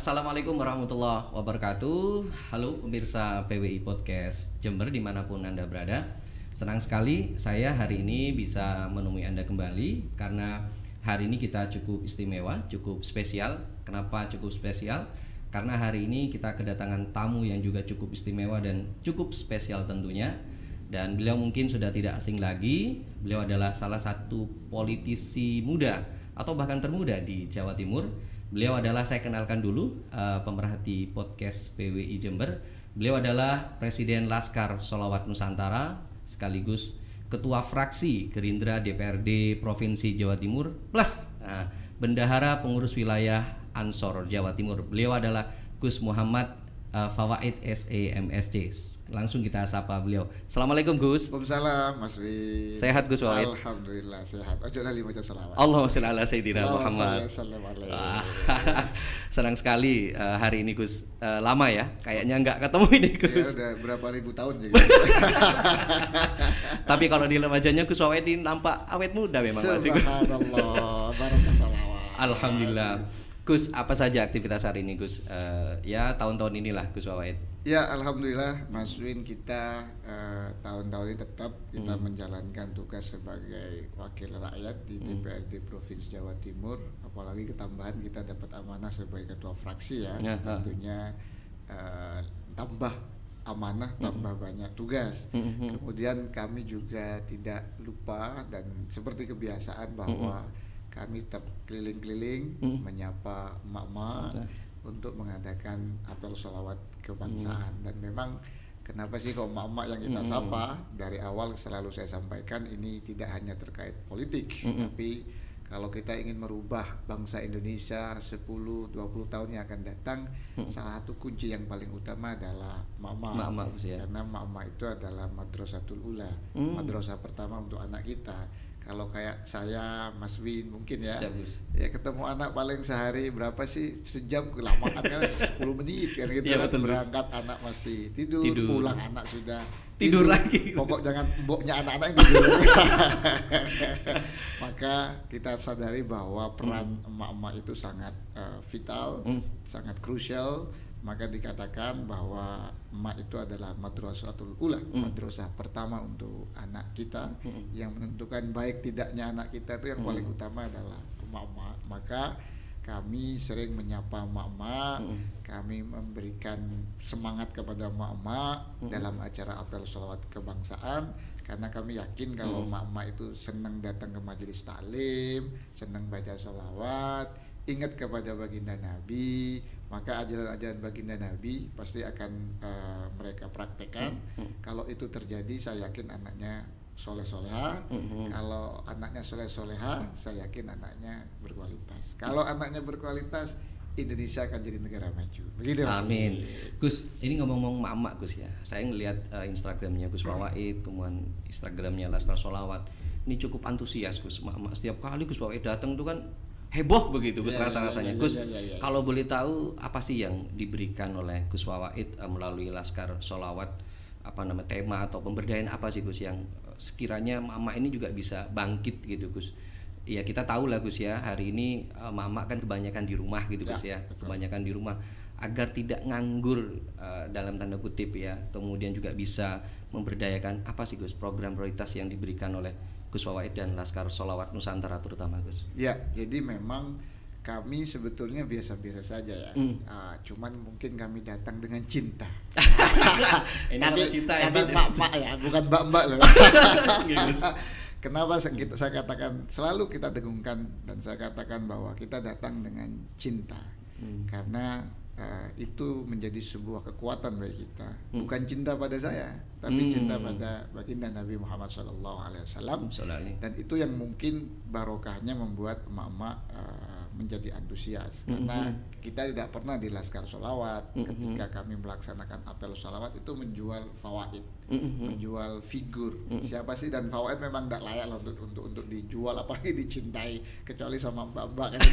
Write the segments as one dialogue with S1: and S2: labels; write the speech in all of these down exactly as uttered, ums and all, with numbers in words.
S1: Assalamualaikum warahmatullahi wabarakatuh. Halo pemirsa P W I Podcast Jember dimanapun Anda berada. Senang sekali saya hari ini bisa menemui Anda kembali karena hari ini kita cukup istimewa, cukup spesial. Kenapa cukup spesial? Karena hari ini kita kedatangan tamu yang juga cukup istimewa dan cukup spesial tentunya. Dan beliau mungkin sudah tidak asing lagi. Beliau adalah salah satu politisi muda atau bahkan termuda di Jawa Timur. Beliau adalah, saya kenalkan dulu, uh, pemerhati podcast P W I Jember. Beliau adalah Presiden Laskar Sholawat Nusantara sekaligus Ketua Fraksi Gerindra D P R D Provinsi Jawa Timur plus uh, Bendahara Pengurus Wilayah Ansor Jawa Timur. Beliau adalah Gus Muhammad uh, Fawaid S E M S C. Langsung kita sapa beliau. Assalamualaikum Gus.
S2: Waalaikumsalam Mas Wi.
S1: Sehat Gus Fawaid?
S2: Alhamdulillah sehat. Ojo lali maca selawat.
S1: Allahumma sholli ala sayyidina Muhammad.
S2: Ah,
S1: senang sekali uh, hari ini Gus. Uh, lama ya, kayaknya nggak ketemu ini Gus.
S2: Ya udah berapa ribu tahun juga.
S1: Tapi kalau di wajahnya Gus Fawaid ini nampak awet muda memang masih Gus.
S2: Subhanallah, barokah salawat.
S1: Alhamdulillah. Gus, apa saja aktivitas hari ini Gus? Uh, ya tahun-tahun inilah Gus Fawaid.
S2: Ya alhamdulillah Mas Win, kita uh, tahun-tahun ini tetap kita hmm. menjalankan tugas sebagai wakil rakyat di D P R D Provinsi Jawa Timur. Apalagi ketambahan kita dapat amanah sebagai ketua fraksi ya. ya tentunya uh, tambah amanah, tambah hmm. banyak tugas. Hmm. Kemudian kami juga tidak lupa dan seperti kebiasaan bahwa hmm. kami tetap keliling-keliling hmm. menyapa emak-emak okay. untuk mengadakan apel sholawat kebangsaan. hmm. Dan memang kenapa sih kok emak-emak yang kita hmm. sapa, dari awal selalu saya sampaikan ini tidak hanya terkait politik, hmm. tapi kalau kita ingin merubah bangsa Indonesia sepuluh dua puluh tahun yang akan datang, hmm. salah satu kunci yang paling utama adalah emak-emak. Karena emak-emak itu adalah madrasatul ula, hmm. madrasah pertama untuk anak kita. Kalau kayak saya, Mas Win mungkin ya, Siap, ya ketemu anak paling sehari berapa sih, sejam kelamaan kan sepuluh menit kan gitu ya, kan betul, berangkat betul. Anak masih tidur, tidur, pulang anak sudah
S1: tidur, tidur lagi.
S2: Pokok jangan mboknya anak-anak yang tidur. Maka kita sadari bahwa peran hmm. emak-emak itu sangat uh, vital, hmm. sangat krusial. Maka dikatakan bahwa emak itu adalah madrasatul ula, mm. madrasah pertama untuk anak kita. mm. Yang menentukan baik tidaknya anak kita itu yang mm. paling utama adalah emak-emak. Maka kami sering menyapa emak-emak, mm. kami memberikan semangat kepada emak-emak mm. dalam acara apel sholawat kebangsaan. Karena kami yakin kalau mm. emak-emak itu senang datang ke majelis taklim, senang baca sholawat, ingat kepada baginda Nabi, maka ajaran-ajaran baginda Nabi pasti akan uh, mereka praktekkan. Mm-hmm. Kalau itu terjadi, saya yakin anaknya soleh-soleha. Mm-hmm. Kalau anaknya soleh-soleha, saya yakin anaknya berkualitas. Kalau anaknya berkualitas, Indonesia akan jadi negara maju. Begitu Mas.
S1: Amin. Gus, ini ngomong-ngomong mak-mak Gus ya. Saya ngelihat uh, Instagramnya Gus Fawaid, kemudian Instagramnya Laskar Sholawat. Ini cukup antusias Gus. Mak-mak setiap kali Gus Fawaid datang tuh kan heboh begitu Gus, ya, rasa-rasanya. Ya, ya, Gus, ya, ya, ya, ya. Kalau boleh tahu apa sih yang diberikan oleh Gus Fawaid uh, melalui Laskar Sholawat, apa nama tema atau pemberdayaan apa sih Gus yang uh, sekiranya mama ini juga bisa bangkit gitu Gus. Ya kita tahu lah Gus ya, hari ini uh, mama kan kebanyakan di rumah gitu Gus ya, ya kebanyakan di rumah, agar tidak nganggur uh, dalam tanda kutip ya, kemudian juga bisa memberdayakan apa sih Gus program prioritas yang diberikan oleh Gus Fawaid dan Laskar Sholawat Nusantara terutama Gus.
S2: Ya, jadi memang kami sebetulnya biasa-biasa saja ya. Mm. Uh, cuman mungkin kami datang dengan cinta.
S1: Ini tapi, cinta ya,
S2: tapi mak-mak ya, bukan mbak-mbak loh. Kenapa saya, kita, saya katakan selalu kita dengungkan dan saya katakan bahwa kita datang dengan cinta. Mm. Karena Uh, itu menjadi sebuah kekuatan bagi kita. hmm. Bukan cinta pada saya, tapi hmm. cinta pada baginda Nabi Muhammad shallallahu alaihi wasallam. Dan itu yang mungkin barokahnya membuat emak-emak uh, menjadi antusias. Karena hmm. kita tidak pernah di Laskar Sholawat hmm. ketika kami melaksanakan apel sholawat itu menjual fawaid, hmm. menjual figur. hmm. Siapa sih, dan fawaid memang tidak layak loh untuk, untuk untuk dijual, apalagi dicintai, kecuali sama mbak-mbak kan.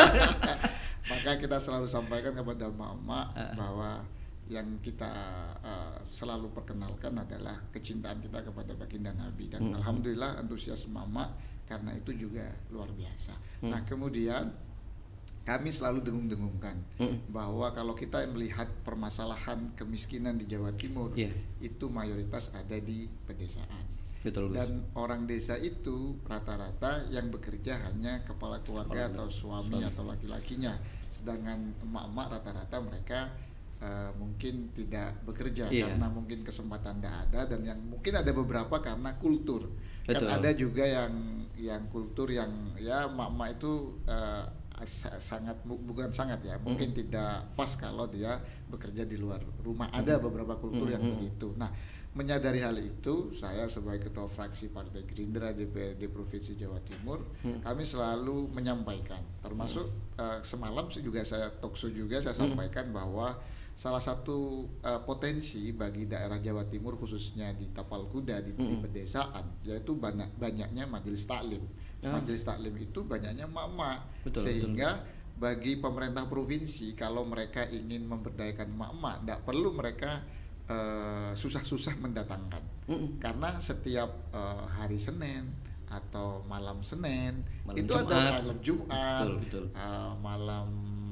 S2: Maka kita selalu sampaikan kepada emak-emak uh. bahwa yang kita uh, selalu perkenalkan adalah kecintaan kita kepada baginda Nabi. Dan mm-hmm. alhamdulillah antusias emak-emak karena itu juga luar biasa. mm. Nah kemudian kami selalu dengung-dengungkan
S1: Mm.
S2: bahwa kalau kita melihat permasalahan kemiskinan di Jawa Timur,
S1: Yeah.
S2: itu mayoritas ada di pedesaan.
S1: Betul, Gus.
S2: Dan orang desa itu rata-rata yang bekerja hanya kepala keluarga
S1: Kepala
S2: atau suami,
S1: suami.
S2: atau laki-lakinya, sedangkan emak-emak rata-rata mereka uh, mungkin tidak bekerja
S1: Iya.
S2: karena mungkin kesempatan tidak ada, dan yang mungkin ada beberapa karena kultur.
S1: Betul.
S2: Kan ada juga yang yang kultur yang ya emak-emak itu uh, sa- sangat bu- bukan sangat ya mungkin
S1: Mm.
S2: tidak pas kalau dia bekerja di luar rumah. Ada beberapa kultur yang
S1: Mm-mm.
S2: begitu. Nah, menyadari hal itu, saya sebagai ketua fraksi Partai Gerindra D P R D Provinsi Jawa Timur,
S1: Hmm.
S2: kami selalu menyampaikan, termasuk uh, semalam sih juga saya talkshow juga saya
S1: Hmm.
S2: sampaikan bahwa salah satu uh, potensi bagi daerah Jawa Timur khususnya di Tapal Kuda di, di
S1: Hmm.
S2: pedesaan yaitu banyak banyaknya majelis taklim.
S1: Ah.
S2: Majelis taklim itu banyaknya emak-emak,
S1: Betul,
S2: sehingga bagi pemerintah provinsi kalau mereka ingin memberdayakan emak-emak, tidak perlu mereka uh, susah-susah mendatangkan.
S1: Mm-mm.
S2: Karena setiap uh, hari Senin atau malam Senin
S1: Malam
S2: itu
S1: Jumat.
S2: ada malam Jumat,
S1: Betul, betul.
S2: uh, malam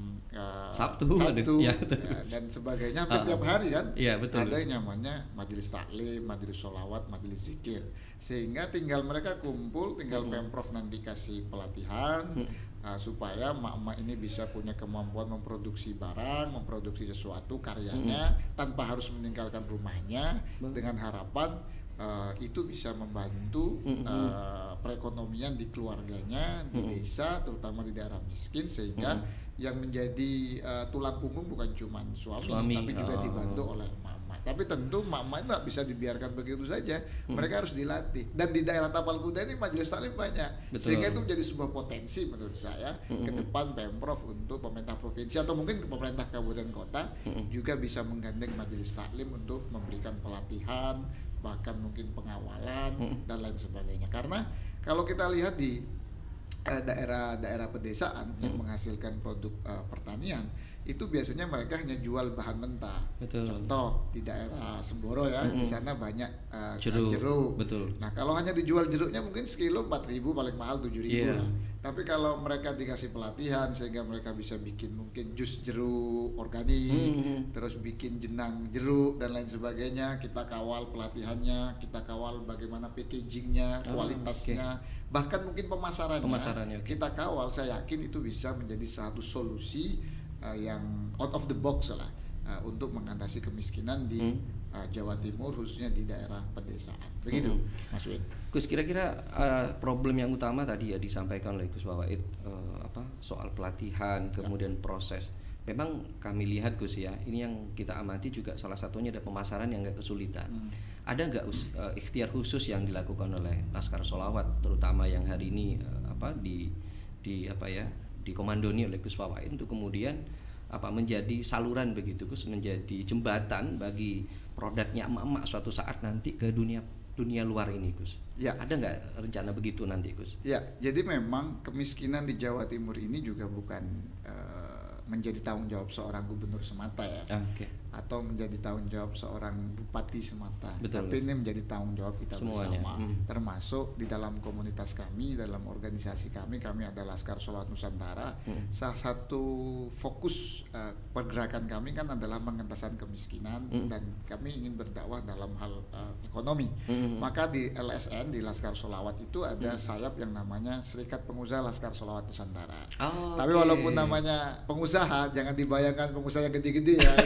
S2: uh,
S1: Sabtu,
S2: Sabtu
S1: ya, betul.
S2: ya, dan sebagainya hampir
S1: Ah,
S2: tiap hari kan.
S1: Iya, betul,
S2: Ada
S1: Gus.
S2: yang namanya majelis taklim, majelis sholawat, majelis zikir, sehingga tinggal mereka kumpul, tinggal
S1: Mm-mm.
S2: Pemprov nanti kasih pelatihan uh, supaya emak-emak ini bisa punya kemampuan memproduksi barang, memproduksi sesuatu karyanya tanpa harus meninggalkan rumahnya,
S1: Betul.
S2: dengan harapan uh, itu bisa membantu
S1: Mm-mm.
S2: uh, perekonomian di keluarganya di
S1: Mm-mm.
S2: desa, terutama di daerah miskin, sehingga yang menjadi uh, tulang punggung bukan cuma suami,
S1: Suami,
S2: tapi juga
S1: oh.
S2: dibantu oleh emak-emak. Tapi tentu emak-emak nggak bisa dibiarkan begitu saja,
S1: Hmm.
S2: mereka harus dilatih. Dan di daerah Tapal Kuda ini majelis taklim banyak,
S1: Betul.
S2: sehingga itu menjadi sebuah potensi menurut saya
S1: Mm-mm.
S2: ke depan Pemprov untuk pemerintah provinsi atau mungkin ke pemerintah kabupaten kota
S1: Mm-mm.
S2: juga bisa menggandeng majelis taklim untuk memberikan pelatihan, bahkan mungkin pengawalan
S1: Mm-mm.
S2: dan lain sebagainya. Karena kalau kita lihat di eh, daerah-daerah pedesaan yang
S1: Mm.
S2: menghasilkan produk eh, pertanian, itu biasanya mereka hanya jual bahan mentah.
S1: Betul.
S2: Contoh di daerah Semboro ya,
S1: Mm-mm.
S2: di sana banyak eh,
S1: Jeruk.
S2: jeruk.
S1: Betul.
S2: Nah, kalau hanya dijual jeruknya mungkin sekilo empat ribu, paling mahal tujuh ribu
S1: Iya.
S2: lah. Tapi kalau mereka dikasih pelatihan sehingga mereka bisa bikin mungkin jus jeruk organik,
S1: Mm-mm.
S2: terus bikin jenang jeruk dan lain sebagainya, kita kawal pelatihannya, kita kawal bagaimana packagingnya,
S1: Oh,
S2: kualitasnya, bahkan mungkin pemasarannya,
S1: Pemasarannya, oke.
S2: kita kawal. Saya yakin itu bisa menjadi satu solusi uh, yang out of the box lah uh, untuk mengatasi kemiskinan di
S1: Hmm.
S2: uh, Jawa Timur, khususnya di daerah pedesaan. Begitu,
S1: Hmm.
S2: Mas Win.
S1: Gus, kira-kira uh, problem yang utama tadi ya disampaikan oleh Gus Wawaid, uh, apa soal pelatihan, kemudian proses. Memang kami lihat Gus ya, ini yang kita amati juga salah satunya ada pemasaran yang nggak kesulitan.
S2: Hmm.
S1: Ada nggak us- uh, ikhtiar khusus yang dilakukan oleh Laskar Sholawat, terutama yang hari ini uh, apa di di apa ya dikomandoni oleh Gus Wawaid untuk kemudian apa menjadi saluran begitu Gus, menjadi jembatan bagi produknya emak-emak suatu saat nanti ke dunia dunia luar ini Gus.
S2: Ya.
S1: Ada nggak rencana begitu nanti Gus?
S2: Ya, jadi memang kemiskinan di Jawa Timur ini juga bukan uh, menjadi tanggung jawab seorang gubernur semata ya,
S1: Ah, Oke.
S2: atau menjadi tanggung jawab seorang bupati semata.
S1: Betul,
S2: Tapi
S1: Mas.
S2: ini menjadi tanggung jawab kita
S1: Semuanya,
S2: bersama,
S1: hmm.
S2: termasuk di dalam komunitas kami, dalam organisasi kami. Kami ada Laskar Sholawat Nusantara.
S1: Hmm.
S2: Salah satu fokus uh, pergerakan kami kan adalah mengentasan kemiskinan,
S1: Hmm.
S2: dan kami ingin berdakwah dalam hal uh, ekonomi.
S1: Hmm.
S2: Maka di L S N, di Laskar Sholawat itu ada sayap yang namanya Serikat Pengusaha Laskar Sholawat Nusantara.
S1: Oh,
S2: Tapi
S1: oke.
S2: walaupun namanya pengusaha, jangan dibayangkan pengusaha yang gede-gede ya.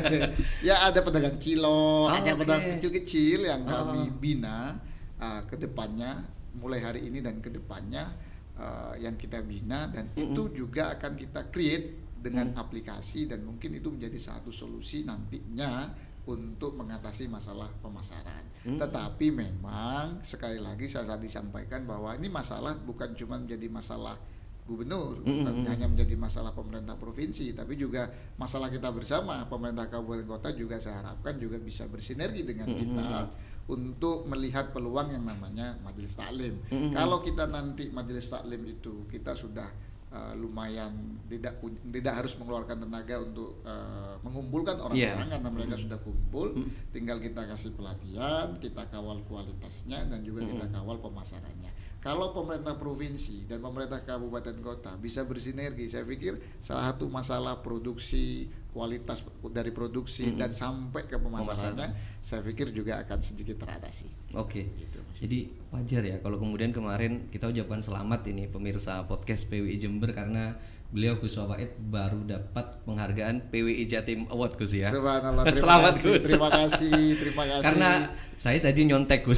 S2: Ya ada pedagang cilok,
S1: Oh,
S2: ada
S1: oke.
S2: pedagang kecil-kecil yang kami
S1: Oh.
S2: bina uh, ke depannya, mulai hari ini dan ke depannya uh, yang kita bina, dan
S1: Mm-mm.
S2: itu juga akan kita create dengan
S1: Mm.
S2: aplikasi, dan mungkin itu menjadi satu solusi nantinya untuk mengatasi masalah pemasaran.
S1: Mm.
S2: Tetapi memang sekali lagi saya tadi sampaikan bahwa ini masalah bukan cuma menjadi masalah gubernur,
S1: Mm,
S2: bukan
S1: mm, mm.
S2: hanya menjadi masalah pemerintah provinsi, tapi juga masalah kita bersama, pemerintah kabupaten kota juga saya harapkan juga bisa bersinergi dengan
S1: Mm,
S2: kita
S1: mm,
S2: untuk melihat peluang yang namanya majelis taklim.
S1: Mm, mm.
S2: Kalau kita nanti majelis taklim itu kita sudah uh, lumayan tidak pun, tidak harus mengeluarkan tenaga untuk uh, mengumpulkan orang-orang yeah. karena mereka mm. sudah kumpul, mm. tinggal kita kasih pelatihan, kita kawal kualitasnya dan juga mm. kita kawal pemasarannya. Kalau pemerintah provinsi dan pemerintah kabupaten kota bisa bersinergi, saya pikir salah satu masalah produksi, kualitas dari produksi mm-hmm. dan sampai ke pemasarannya, Pemasaran. saya pikir juga akan sedikit teratasi.
S1: Oke. Okay. Gitu. Jadi wajar ya kalau kemudian kemarin kita ucapkan selamat ini pemirsa podcast P W I Jember karena beliau Gus Wawait baru dapat penghargaan P W I Jatim Award Gus ya.
S2: Subhanallah. Terima
S1: Selamat
S2: kasih,
S1: Gus.
S2: Terima kasih, terima kasih.
S1: Karena saya tadi nyontek Gus.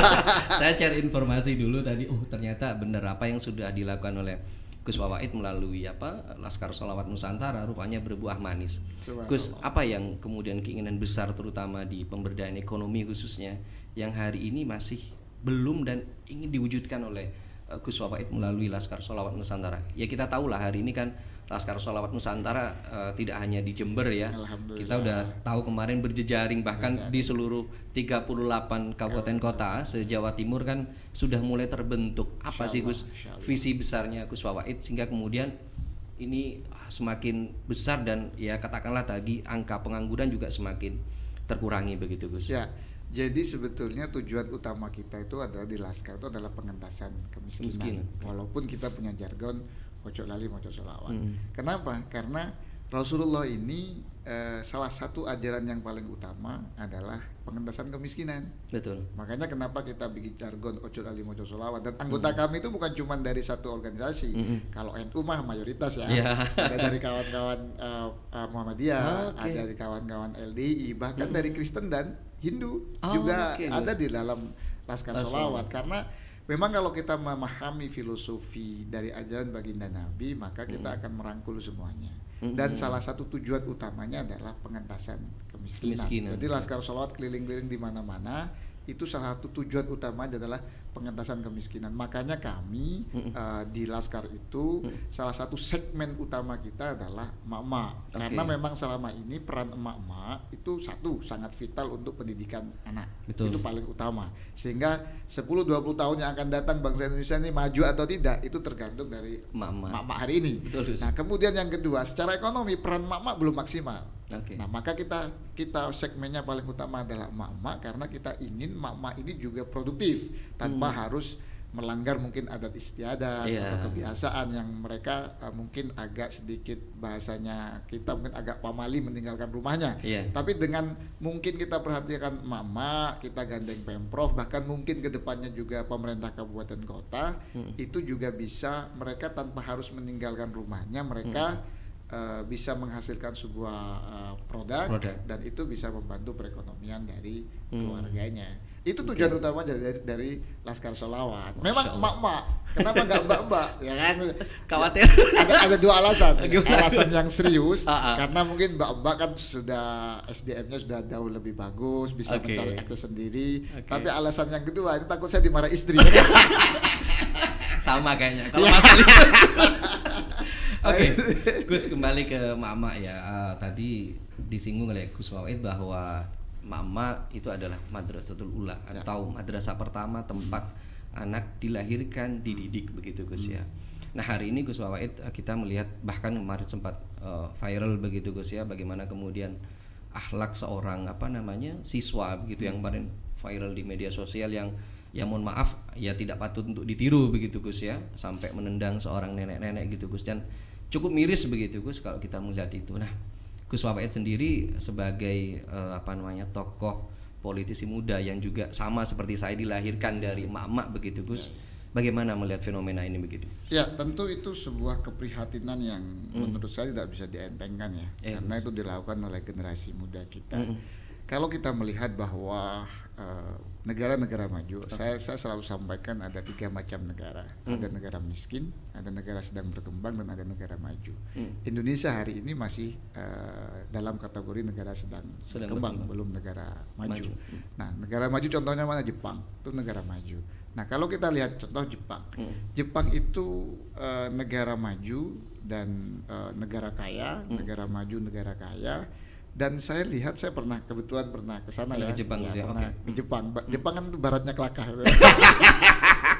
S1: Saya cari informasi dulu tadi. Oh ternyata benar apa yang sudah dilakukan oleh Gus Wawait melalui apa Laskar Sholawat Nusantara rupanya berbuah manis. Gus, apa yang kemudian keinginan besar terutama di pemberdayaan ekonomi khususnya yang hari ini masih belum dan ingin diwujudkan oleh Gus Wawait melalui Laskar Sholawat Nusantara? Ya kita tahu lah hari ini kan Laskar Sholawat Nusantara uh, tidak hanya di Jember ya. Kita udah tahu kemarin berjejaring bahkan Berjaring. di seluruh tiga puluh delapan kabupaten kota se-Jawa Timur kan sudah mulai terbentuk. Apa sih Gus visi besarnya Gus Wawait sehingga kemudian ini semakin besar dan ya katakanlah tadi angka pengangguran juga semakin terkurangi begitu Gus?
S2: Ya. Jadi sebetulnya tujuan utama kita itu adalah di Laskar itu adalah pengentasan kemiskinan. Miskin. Walaupun kita punya jargon ojo lali mojo sholawat. Hmm. Kenapa? Karena Rasulullah ini eh, salah satu ajaran yang paling utama adalah pengentasan kemiskinan.
S1: Betul.
S2: Makanya kenapa kita bikin jargon ojo lali mojo sholawat dan anggota hmm. kami itu bukan cuma dari satu organisasi. Hmm. Kalau N U mah mayoritas ya. Yeah. Ada dari kawan-kawan uh, uh, Muhammadiyah, okay. ada dari kawan-kawan L D I, bahkan hmm. dari Kristen dan Hindu oh, juga okay. ada di dalam Laskar Sholawat. Karena memang kalau kita memahami filosofi dari ajaran baginda Nabi, maka kita mm. akan merangkul semuanya. Mm-hmm. Dan salah satu tujuan utamanya adalah pengentasan kemiskinan. kemiskinan. Jadi Laskar Sholawat keliling-keliling di mana-mana, itu salah satu tujuan utama adalah pengentasan kemiskinan. Makanya kami mm-hmm. uh, di Laskar itu mm-hmm. salah satu segmen utama kita adalah emak-emak. Okay. Karena memang selama ini peran emak-emak itu satu sangat vital untuk pendidikan anak. Betul. Itu paling utama. Sehingga sepuluh dua puluh tahun yang akan datang bangsa Indonesia ini maju atau tidak itu tergantung dari emak-emak hari ini. Betul. Nah, kemudian yang kedua, secara ekonomi peran emak-emak belum maksimal. Okay. Nah, maka kita kita segmennya paling utama adalah emak-emak karena kita ingin emak-emak ini juga produktif tanpa hmm. harus melanggar mungkin adat istiadat yeah. atau kebiasaan yang mereka uh, mungkin agak sedikit bahasanya kita mungkin agak pamali meninggalkan rumahnya. Yeah. Tapi dengan mungkin kita perhatikan emak-emak, kita gandeng Pemprov, bahkan mungkin kedepannya juga pemerintah kabupaten kota hmm. itu juga bisa mereka tanpa harus meninggalkan rumahnya mereka hmm. Uh, bisa menghasilkan sebuah uh, produk, produk dan itu bisa membantu perekonomian dari hmm. keluarganya. Itu tujuan okay. utama dari, dari dari Laskar Sholawat. Memang emak-emak, kenapa nggak mbak-mbak? Ya kan? Khawatir. Ada, ada dua alasan. Alasan yang serius, uh-uh. karena mungkin mbak-mbak kan sudah S D M-nya sudah jauh lebih bagus, bisa okay. mencari akses sendiri. Okay. Tapi alasan yang kedua, itu takut saya dimarah istri.
S1: Sama kayaknya. Kalau masalah itu. Oke, okay. Gus kembali ke mama ya. Uh, tadi disinggung oleh Gus Wawait bahwa mama itu adalah madrasatul ula ya. Atau madrasah pertama tempat anak dilahirkan, dididik begitu Gus hmm. ya. Nah hari ini Gus Wawait kita melihat bahkan kemarin sempat uh, viral begitu Gus ya, bagaimana kemudian akhlak seorang apa namanya siswa begitu hmm. yang kemarin viral di media sosial yang ya mohon maaf ya tidak patut untuk ditiru begitu Gus ya, sampai menendang seorang nenek-nenek gitu Gus, dan cukup miris begitu Gus kalau kita melihat itu. Nah Gus Wawait sendiri sebagai uh, apa namanya tokoh politisi muda yang juga sama seperti saya dilahirkan dari emak-emak begitu Gus, bagaimana melihat fenomena ini begitu?
S2: Ya tentu itu sebuah keprihatinan yang mm. menurut saya tidak bisa dientengkan ya, eh, karena Gus. Itu dilakukan oleh generasi muda kita. Mm-mm. Kalau kita melihat bahwa uh, negara-negara maju, okay. saya saya selalu sampaikan ada tiga macam negara. Hmm. Ada negara miskin, ada negara sedang berkembang, dan ada negara maju. Hmm. Indonesia hari ini masih uh, dalam kategori negara sedang, sedang berkembang, belum negara maju. maju. Hmm. Nah, negara maju contohnya mana? Jepang, itu negara maju. Nah, kalau kita lihat contoh Jepang, hmm. Jepang itu uh, negara maju dan uh, negara kaya, hmm. negara maju, negara kaya. Dan saya lihat, saya pernah kebetulan pernah ke sana ya,
S1: ke Jepang,
S2: ya,
S1: ya,
S2: pernah
S1: okay.
S2: ke Jepang. Ba- Jepang kan baratnya kelakar.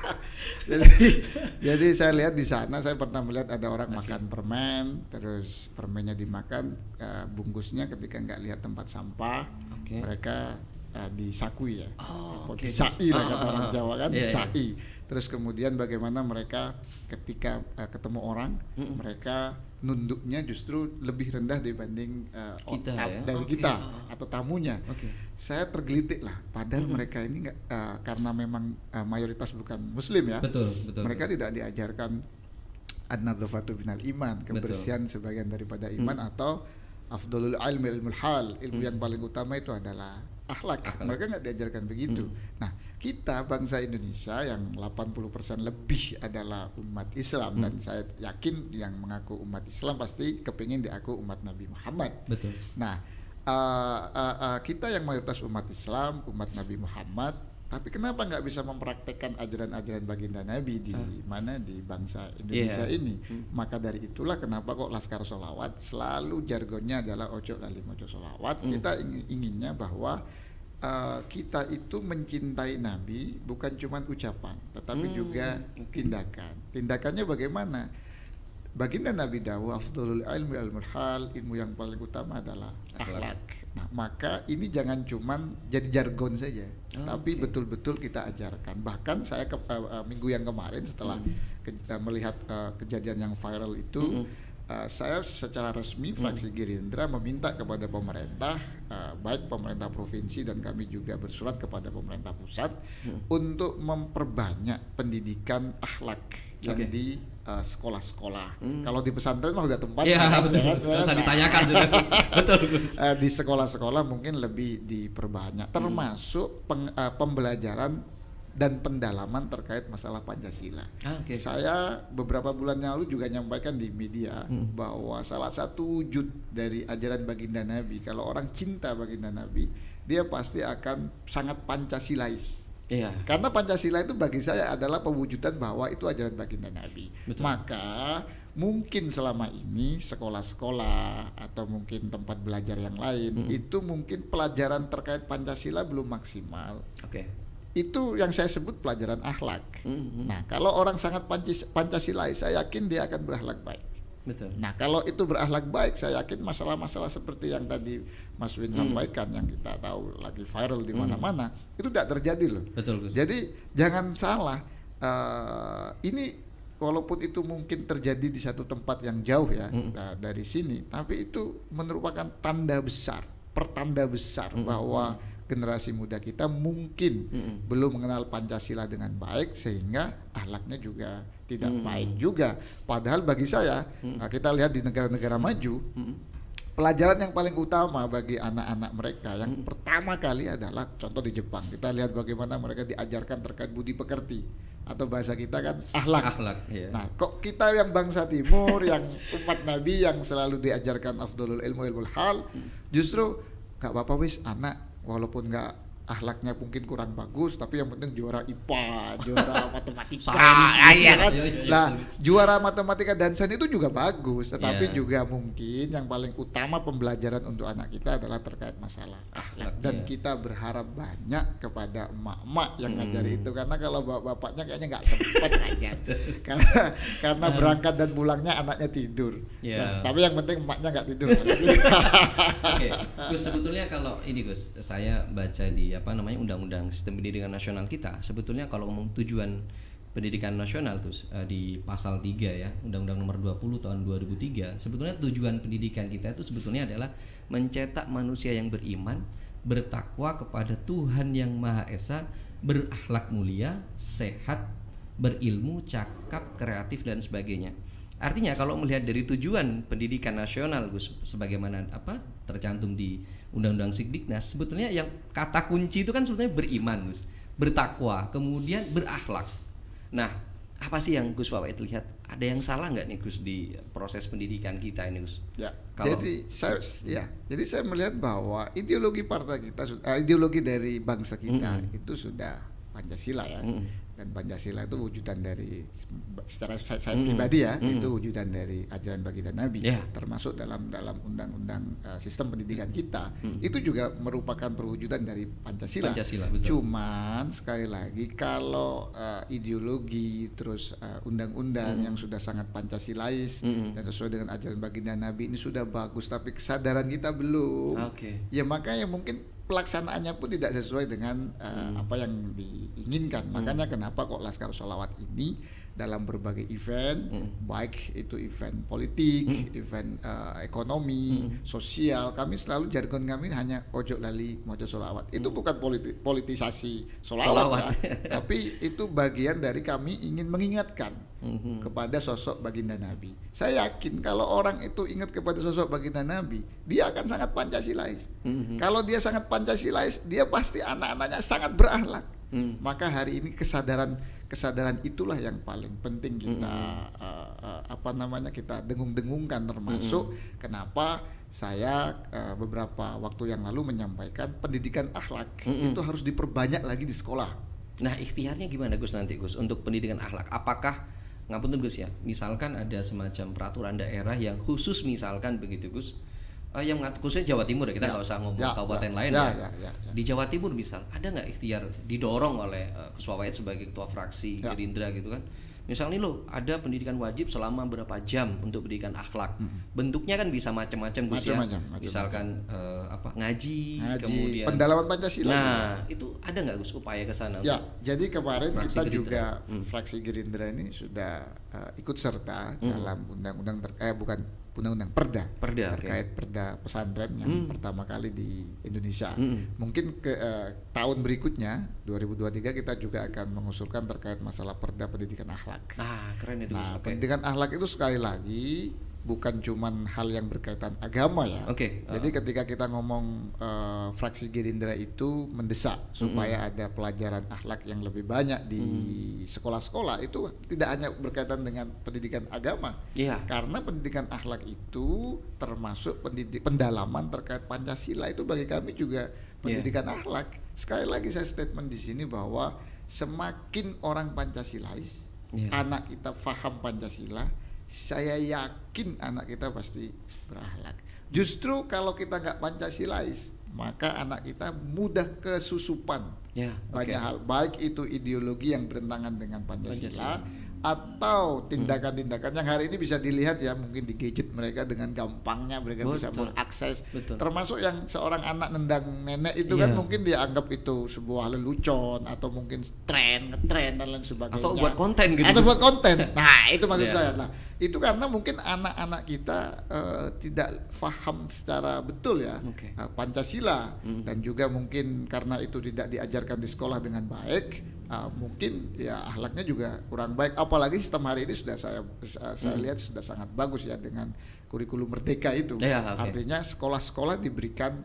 S2: jadi jadi saya lihat di sana, saya pernah melihat ada orang makan permen, terus permennya dimakan, uh, bungkusnya ketika nggak lihat tempat sampah, okay. mereka uh, disakui ya,
S1: oh, okay.
S2: disai lah
S1: ah,
S2: kata
S1: ah,
S2: orang
S1: ah.
S2: Jawa kan,
S1: yeah,
S2: disai.
S1: Yeah.
S2: Terus kemudian bagaimana mereka ketika uh, ketemu orang, mm-mm. mereka nunduknya justru lebih rendah dibanding uh,
S1: kita,
S2: tam-
S1: ya?
S2: dari
S1: okay.
S2: kita atau tamunya.
S1: Okay.
S2: Saya tergelitik lah, padahal mm-hmm. mereka ini nggak uh, karena memang uh, mayoritas bukan Muslim ya.
S1: Betul, betul.
S2: Mereka
S1: betul.
S2: tidak diajarkan an-nadzafatu minal iman, kebersihan betul. Sebagian daripada iman, mm. atau afdhalul ilmi ilmul hal, ilmu mm. yang paling utama itu adalah akhlak. Akhlak. Mereka nggak diajarkan begitu. Mm. Nah, kita bangsa Indonesia yang delapan puluh persen lebih adalah umat Islam, mm. dan saya yakin yang mengaku umat Islam pasti kepingin diaku umat Nabi Muhammad.
S1: Betul.
S2: Nah, uh, uh, uh, kita yang mayoritas umat Islam, umat Nabi Muhammad, tapi kenapa nggak bisa mempraktekkan ajaran-ajaran baginda Nabi di uh. mana di bangsa Indonesia yeah. ini? Hmm. Maka dari itulah kenapa kok Laskar Sholawat selalu jargonnya adalah ojo lali mojo sholawat. Hmm. Kita ingin, inginnya bahwa uh, kita itu mencintai Nabi bukan cuma ucapan, tetapi hmm. juga tindakan. Tindakannya bagaimana? Baginda Nabi dawuh afdhalul ilmi ilmul hal, ilmu yang paling utama adalah akhlak. Nah, maka ini jangan cuman jadi jargon saja, oh, tapi okay. betul-betul kita ajarkan. Bahkan saya ke, uh, uh, minggu yang kemarin setelah mm. ke, uh, melihat uh, kejadian yang viral itu, mm. uh, saya secara resmi fraksi mm. Gerindra meminta kepada pemerintah, uh, baik pemerintah provinsi dan kami juga bersurat kepada pemerintah pusat mm. untuk memperbanyak pendidikan akhlak yang okay. di Uh, sekolah-sekolah. Hmm. Kalau di pesantren mah udah tempat
S1: ya,
S2: kan,
S1: betul.
S2: Ya,
S1: saya usah ditanyakan sudah. Betul.
S2: Uh, di sekolah-sekolah mungkin lebih diperbanyak, termasuk peng, uh, pembelajaran dan pendalaman terkait masalah Pancasila. Ah, okay. Saya beberapa bulan yang lalu juga nyampaikan di media hmm. bahwa salah satu wujud dari ajaran baginda Nabi, kalau orang cinta baginda Nabi, dia pasti akan sangat Pancasilais. Iya. Karena Pancasila itu bagi saya adalah pewujudan bahwa itu ajaran baginda Nabi. Betul. Maka mungkin selama ini sekolah-sekolah atau mungkin tempat belajar yang lain mm-hmm. itu mungkin pelajaran terkait Pancasila belum maksimal. Oke. Okay. Itu yang saya sebut pelajaran akhlak. Mm-hmm. Nah, kalau orang sangat Pancasilais, saya yakin dia akan berakhlak baik. Betul. Nah, kalau itu berakhlak baik, saya yakin masalah-masalah seperti yang tadi Mas Win hmm. sampaikan, yang kita tahu lagi viral di mana-mana, hmm. itu tidak terjadi loh. Betul, betul. Jadi jangan salah, uh, ini walaupun itu mungkin terjadi di satu tempat yang jauh ya hmm. uh, dari sini, tapi itu merupakan tanda besar, pertanda besar hmm. bahwa generasi muda kita mungkin mm-hmm. belum mengenal Pancasila dengan baik, sehingga akhlaknya juga tidak mm-hmm. baik juga. Padahal bagi saya, mm-hmm. kita lihat di negara-negara maju, mm-hmm. pelajaran yang paling utama bagi anak-anak mereka yang mm-hmm. pertama kali adalah contoh di Jepang. Kita lihat bagaimana mereka diajarkan terkait budi pekerti, atau bahasa kita kan akhlak. Akhlak, iya. Nah, kok kita yang bangsa timur, yang umat Nabi yang selalu diajarkan afdhalul ilmu ilmul hal, mm-hmm. justru gak apa-apa wis anak walaupun nggak akhlaknya mungkin kurang bagus, tapi yang penting juara I P A, juara matematika, ah, iya kan? Lah, juara matematika dan sains itu juga bagus, tetapi yeah. juga mungkin yang paling utama pembelajaran untuk anak kita adalah terkait masalah akhlak. Dan yeah. kita berharap banyak kepada emak-emak yang ngajar hmm. itu, karena kalau bapak-bapaknya kayaknya nggak sempat ngajar, karena karena berangkat dan pulangnya anaknya tidur. Yeah. Nah, tapi yang penting emaknya nggak tidur.
S1: Oke, Gus, sebetulnya kalau ini Gus, saya baca di apa namanya Undang-Undang Sistem Pendidikan Nasional kita, sebetulnya kalau ngomong tujuan pendidikan nasional Gus, uh, di pasal tiga ya, Undang-Undang Nomor dua puluh tahun dua ribu tiga, sebetulnya tujuan pendidikan kita itu sebetulnya adalah mencetak manusia yang beriman, bertakwa kepada Tuhan yang Maha Esa, berakhlak mulia, sehat, berilmu, cakap, kreatif dan sebagainya. Artinya kalau melihat dari tujuan pendidikan nasional Gus, sebagaimana apa tercantum di Undang-Undang Sikdiknas, sebetulnya yang kata kunci itu kan sebetulnya beriman Gus, bertakwa, kemudian berakhlak. Nah, apa sih yang Gus Wawait lihat? Ada yang salah nggak nih Gus di proses pendidikan kita ini Gus? Ya.
S2: Kalau jadi saya ya, jadi saya melihat bahwa ideologi partai kita, uh, ideologi dari bangsa kita mm-hmm. itu sudah Pancasila ya. Hmm. Dan Pancasila itu wujudan dari, secara saya, saya
S1: hmm.
S2: pribadi ya,
S1: hmm.
S2: itu wujudan dari ajaran baginda Nabi, yeah. termasuk dalam dalam undang-undang uh, sistem pendidikan kita. Hmm. Itu juga merupakan perwujudan dari Pancasila.
S1: Pancasila betul.
S2: Cuman sekali lagi kalau uh, ideologi terus uh, undang-undang hmm. yang sudah sangat Pancasilais hmm. dan sesuai dengan ajaran baginda Nabi ini sudah bagus, tapi kesadaran kita belum.
S1: Okay. Ya
S2: makanya mungkin pelaksanaannya pun tidak sesuai dengan uh, hmm. apa yang diinginkan. Hmm. Makanya kenapa kok Laskar Sholawat ini dalam berbagai event, hmm. baik itu event politik, hmm. event uh, ekonomi, hmm. sosial, kami selalu jargon kami hanya ojo lali mojo sholawat. Hmm. Itu bukan politi- politisasi sholawat, ya, tapi itu bagian dari kami ingin mengingatkan hmm. kepada sosok baginda Nabi. Saya yakin kalau orang itu ingat kepada sosok baginda Nabi, dia akan sangat Pancasilais. Hmm. Kalau dia sangat Pancasilais, dia pasti anak-anaknya sangat berakhlak. Hmm. Maka hari ini kesadaran kesadaran itulah yang paling penting kita mm-hmm. uh, uh, apa namanya kita dengung-dengungkan, termasuk mm-hmm. kenapa saya uh, beberapa waktu yang lalu menyampaikan pendidikan akhlak mm-hmm. itu harus diperbanyak lagi di sekolah.
S1: Nah, ikhtiarnya gimana Gus nanti Gus untuk pendidikan akhlak? Apakah ngapunten Gus ya, misalkan ada semacam peraturan daerah yang khusus misalkan begitu Gus, Uh, yang mengatur khususnya Jawa Timur ya, kita nggak ya, usah ngomong ya, kabupaten ya, lain ya, ya. Ya, ya, ya. Di Jawa Timur misal ada nggak ikhtiar didorong oleh uh, Gus Wawait sebagai ketua fraksi ya. Gerindra gitu kan, misal nih loh ada pendidikan wajib selama berapa jam untuk pendidikan akhlak. hmm. Bentuknya kan bisa macam-macam Gus ya, misalkan uh, apa ngaji, ngaji kemudian
S2: pendalaman Pancasila.
S1: Nah itu ada nggak Gus upaya ke sana?
S2: Ya jadi kemarin kita Gerindra. juga hmm. fraksi Gerindra ini sudah uh, ikut serta hmm. dalam undang-undang ter- eh bukan undang-undang perda, perda terkait okay. perda pesantren yang hmm. pertama kali di Indonesia. hmm. Mungkin ke uh, tahun berikutnya dua ribu dua puluh tiga kita juga akan mengusulkan terkait masalah perda pendidikan akhlak.
S1: Ah keren itu.
S2: Nah
S1: okay.
S2: pendidikan akhlak itu sekali lagi bukan cuman hal yang berkaitan agama ya.
S1: Okay. Uh.
S2: Jadi ketika kita ngomong uh, fraksi Gerindra itu mendesak supaya mm-hmm. ada pelajaran akhlak yang lebih banyak di mm. sekolah-sekolah, itu tidak hanya berkaitan dengan pendidikan agama. Yeah. Karena pendidikan akhlak itu termasuk pendidik pendalaman terkait Pancasila, itu bagi kami juga pendidikan yeah. akhlak. Sekali lagi saya statement di sini bahwa semakin orang Pancasilais, yeah. anak kita faham Pancasila, saya yakin anak kita pasti berakhlak. Justru kalau kita nggak Pancasilais, maka anak kita mudah kesusupan ya, banyak okay. hal, baik itu ideologi yang bertentangan dengan Pancasila, Pancasila atau tindakan-tindakan yang hari ini bisa dilihat ya, mungkin di gadget mereka dengan gampangnya mereka Betul. bisa mengakses. Betul. Termasuk yang seorang anak nendang nenek itu yeah. kan mungkin dianggap itu sebuah lelucon atau mungkin tren, ngetren dan lain sebagainya.
S1: Atau buat konten gitu.
S2: Atau buat konten. Nah, itu maksud yeah. saya. Nah, itu karena mungkin anak-anak kita uh, tidak paham secara betul ya okay. uh, Pancasila mm. dan juga mungkin karena itu tidak diajarkan di sekolah dengan baik. Uh, mungkin ya akhlaknya juga kurang baik, apalagi sistem hari ini sudah saya uh, saya hmm. lihat sudah sangat bagus ya dengan kurikulum merdeka itu ya, okay. artinya sekolah-sekolah diberikan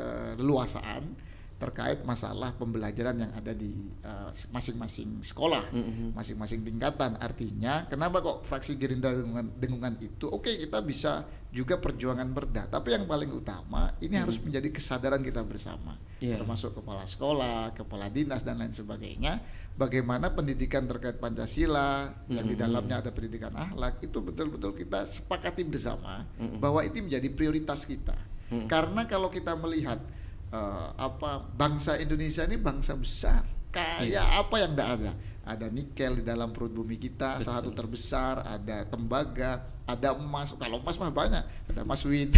S2: keleluasaan terkait masalah pembelajaran yang ada di uh, masing-masing sekolah, mm-hmm. masing-masing tingkatan. Artinya kenapa kok fraksi Gerindra dengungan, dengungan itu oke okay, kita bisa juga perjuangan perda, tapi yang paling utama ini mm-hmm. harus menjadi kesadaran kita bersama, yeah. termasuk kepala sekolah, kepala dinas dan lain sebagainya, bagaimana pendidikan terkait Pancasila mm-hmm. yang di dalamnya ada pendidikan akhlak itu betul-betul kita sepakati bersama mm-hmm. bahwa ini menjadi prioritas kita. mm-hmm. Karena kalau kita melihat Uh, apa bangsa Indonesia ini bangsa besar, kaya yeah. apa yang tidak ada, ada nikel di dalam perut bumi kita, Betul. salah satu terbesar, ada tembaga, ada emas, kalau emas mah banyak, ada emas win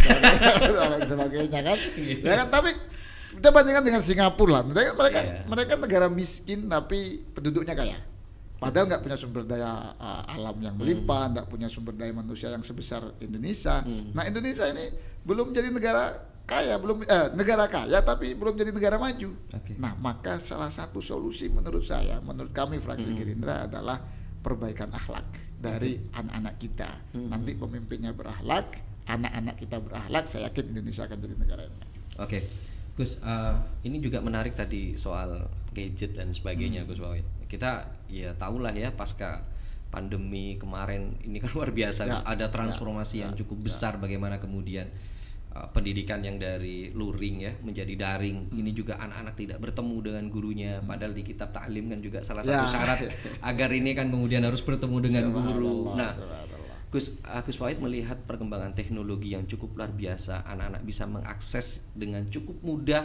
S2: dan sebagainya kan, ya kan, tapi kita bandingkan dengan Singapura lah, mereka mereka, yeah. mereka negara miskin tapi penduduknya kaya, padahal nggak punya sumber daya uh, alam yang melimpah, nggak hmm. punya sumber daya manusia yang sebesar Indonesia. hmm. Nah Indonesia ini belum jadi negara kaya, belum eh, negara kaya tapi belum jadi negara maju. Okay. Nah, maka salah satu solusi menurut saya, menurut kami fraksi mm-hmm. Gerindra adalah perbaikan akhlak dari okay. anak-anak kita. Mm-hmm. Nanti pemimpinnya berakhlak, anak-anak kita berakhlak, saya yakin Indonesia akan jadi negara yang maju.
S1: Oke. Okay. Gus, uh, ini juga menarik tadi soal gadget dan sebagainya, mm. Gus Wawait. Kita ya tahulah ya pasca pandemi kemarin ini kan luar biasa, ya, ada transformasi ya, yang cukup ya, besar ya. Bagaimana kemudian uh, pendidikan yang dari luring ya menjadi daring. Hmm. Ini juga anak-anak tidak bertemu dengan gurunya. Hmm. Padahal di kitab taklim kan juga salah satu ya. syarat agar ini kan kemudian harus bertemu dengan guru. Nah, Gus Gus Fawait melihat perkembangan teknologi yang cukup luar biasa, anak-anak bisa mengakses dengan cukup mudah.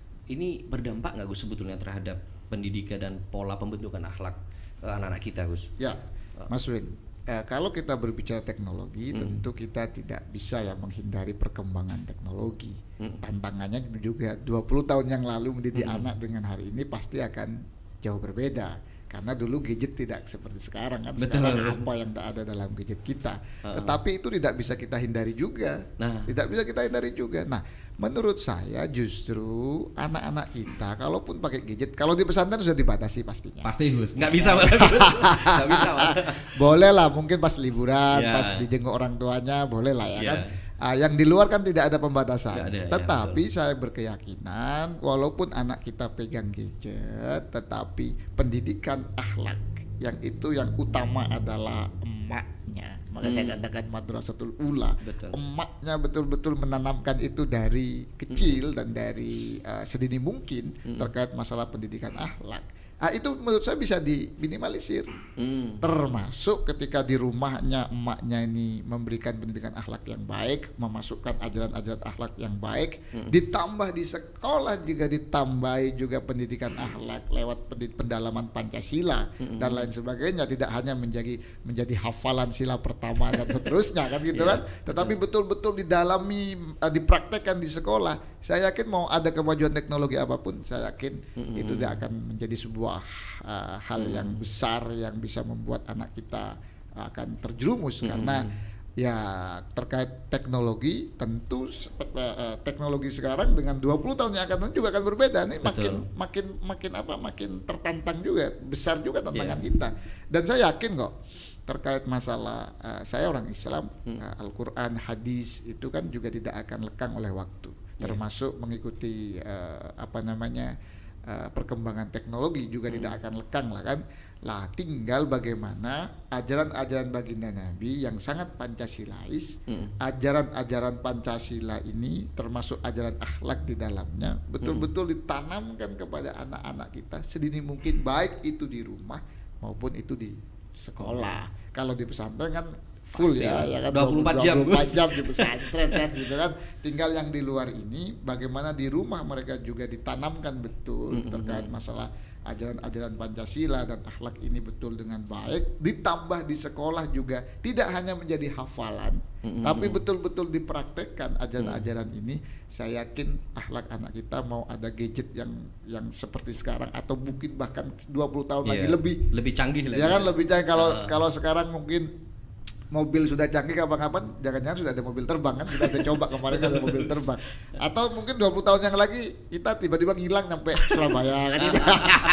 S1: Ini berdampak nggak Gus sebetulnya terhadap pendidikan dan pola pembentukan akhlak uh, anak-anak kita, Gus?
S2: Ya, Mas Win. Eh, kalau kita berbicara teknologi, hmm. tentu kita tidak bisa ya menghindari perkembangan teknologi. Hmm. Tantangannya juga dua puluh tahun yang lalu mendidik hmm. anak dengan hari ini pasti akan jauh berbeda. Karena dulu gadget tidak seperti sekarang kan. Betul. Sekarang apa yang tak ada dalam gadget kita. Uh-uh. Tetapi itu tidak bisa kita hindari juga. Nah. Tidak bisa kita hindari juga. Nah, menurut saya justru anak-anak kita kalaupun pakai gadget, kalau di pesantren sudah dibatasi pastinya.
S1: Pasti Gus. Nggak bisa malah Gus. Nggak bisa malah.
S2: Boleh lah mungkin pas liburan, yeah. pas dijenguk orang tuanya boleh lah ya yeah. kan. Uh, yang di luar kan tidak ada pembatasan. Ada, tetapi ya, saya berkeyakinan walaupun anak kita pegang gadget, tetapi pendidikan akhlak yang itu yang utama adalah emaknya. Maka hmm. saya katakan madrasatul ula. Betul. Emaknya betul-betul menanamkan itu dari kecil hmm. dan dari uh, sedini mungkin hmm. terkait masalah pendidikan akhlak. Ah, itu menurut saya bisa diminimalisir. Hmm. Termasuk ketika di rumahnya emaknya ini memberikan pendidikan akhlak yang baik, memasukkan ajaran-ajaran akhlak yang baik, hmm. ditambah di sekolah juga ditambahi juga pendidikan akhlak lewat pendalaman Pancasila hmm. dan lain sebagainya, tidak hanya menjadi menjadi hafalan sila pertama dan seterusnya kan gitu yeah, kan, tetapi betul-betul didalami, uh, dipraktekkan di sekolah. Saya yakin mau ada kemajuan teknologi apapun, saya yakin hmm. itu tidak akan menjadi sebuah Uh, hal hmm. yang besar yang bisa membuat anak kita uh, akan terjerumus hmm. karena ya terkait teknologi tentu uh, teknologi sekarang dengan dua puluh tahun yang akan datang juga akan berbeda nih. Betul. makin makin makin apa makin tertantang juga, besar juga tantangan yeah. kita, dan saya yakin kok terkait masalah uh, saya orang Islam, hmm. uh, Al-Quran, hadis itu kan juga tidak akan lekang oleh waktu, yeah. termasuk mengikuti uh, apa namanya Uh, perkembangan teknologi juga hmm. tidak akan lekang lah kan. Lah tinggal bagaimana ajaran-ajaran baginda Nabi yang sangat Pancasilais, hmm. ajaran-ajaran Pancasila ini termasuk ajaran akhlak di dalamnya betul-betul hmm. ditanamkan kepada anak-anak kita sedini mungkin, baik itu di rumah maupun itu di sekolah. Kalau di pesantren kan full pasti ya, ya kan
S1: dua puluh empat jam,
S2: dua puluh empat jam di pesantren kan gitu kan. Tinggal yang di luar ini bagaimana di rumah mereka juga ditanamkan betul mm-hmm. terkait masalah ajaran-ajaran Pancasila dan akhlak ini betul dengan baik, ditambah di sekolah juga tidak hanya menjadi hafalan mm-hmm. tapi betul-betul dipraktekkan ajaran-ajaran mm-hmm. ini. Saya yakin akhlak anak kita mau ada gadget yang yang seperti sekarang atau mungkin bahkan dua puluh tahun yeah. lagi lebih
S1: lebih canggih
S2: ya kan, lebih canggih. Kalau uh. kalau sekarang mungkin mobil sudah canggih, kapan-kapan jangan-jangan sudah ada mobil terbang kan, kita udah coba kemarin ada mobil terbang, atau mungkin dua puluh tahun yang lagi kita tiba-tiba ngilang sampai Surabaya kan gitu.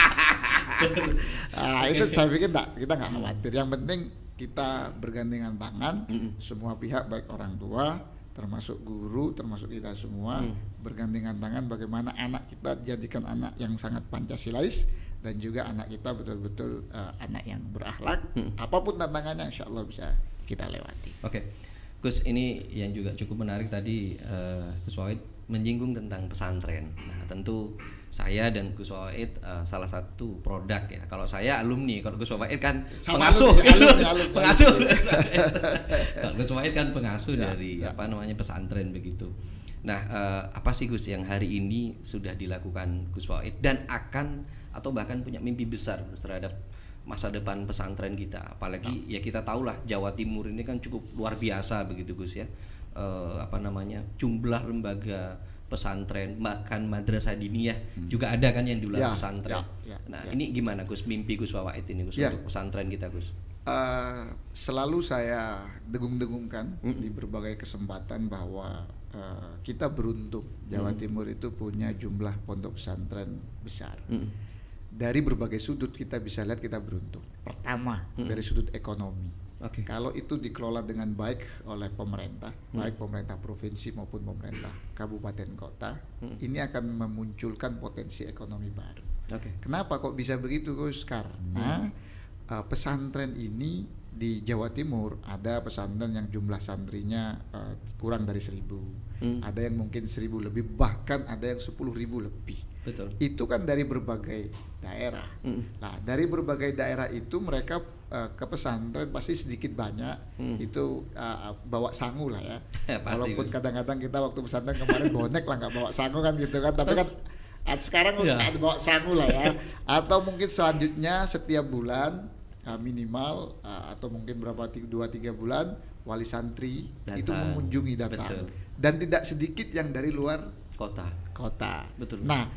S2: Nah, itu saya pikir enggak, kita nggak khawatir. Yang penting kita bergandengan tangan, semua pihak baik orang tua termasuk guru termasuk kita semua mm. bergandengan tangan bagaimana anak kita jadikan anak yang sangat Pancasilais dan juga anak kita betul-betul uh, anak yang berakhlak. mm. Apapun tantangannya insya Allah bisa kita lewati.
S1: Oke, okay. Gus, ini yang juga cukup menarik tadi, uh, Gus Fawait menyinggung tentang pesantren. Nah, tentu saya dan Gus Fawait uh, salah satu produk ya. Kalau saya alumni, kalau Gus Fawait kan sama pengasuh, alumni, alumni, alumni, pengasuh. Kalau Gus Fawait kan pengasuh ya, dari ya. apa namanya pesantren begitu. Nah, uh, apa sih Gus yang hari ini sudah dilakukan Gus Fawait dan akan atau bahkan punya mimpi besar terhadap masa depan pesantren kita, apalagi ya kita tahulah Jawa Timur ini kan cukup luar biasa begitu Gus ya, e, apa namanya jumlah lembaga pesantren bahkan madrasah diniyah hmm. juga ada kan yang di luar ya, pesantren. Ya, ya, nah ya. Ini gimana Gus mimpi Gus Fawait ini Gus ya. untuk pesantren kita Gus?
S2: Uh, selalu saya dengung-dengungkan hmm. di berbagai kesempatan bahwa uh, kita beruntung Jawa hmm. Timur itu punya jumlah pondok pesantren besar. Hmm. Dari berbagai sudut kita bisa lihat kita beruntung. Pertama hmm. dari sudut ekonomi. Okay. Kalau itu dikelola dengan baik oleh pemerintah, hmm. baik pemerintah provinsi maupun pemerintah kabupaten kota, hmm. ini akan memunculkan potensi ekonomi baru. Okay. Kenapa kok bisa begitu Gus? Karena hmm. uh, pesantren ini di Jawa Timur ada pesantren yang jumlah santrinya uh, kurang dari seribu, hmm. ada yang mungkin seribu lebih, bahkan ada yang sepuluh ribu lebih.
S1: Betul.
S2: Itu kan dari berbagai daerah. Hmm. Nah dari berbagai daerah itu mereka uh, ke pesantren pasti sedikit banyak hmm. itu uh, bawa sangu lah ya. Pasti, walaupun kadang-kadang kita waktu pesantren kemarin bonek lah nggak bawa sangu kan gitu kan, tapi Terus, kan sekarang ya. Ada bawa sangu lah ya. Atau mungkin selanjutnya setiap bulan Uh, minimal uh, atau mungkin berapa dua tiga bulan wali santri datang. Itu mengunjungi datang. Betul. Dan tidak sedikit yang dari luar
S1: kota.
S2: Kota.
S1: Betul.
S2: Nah,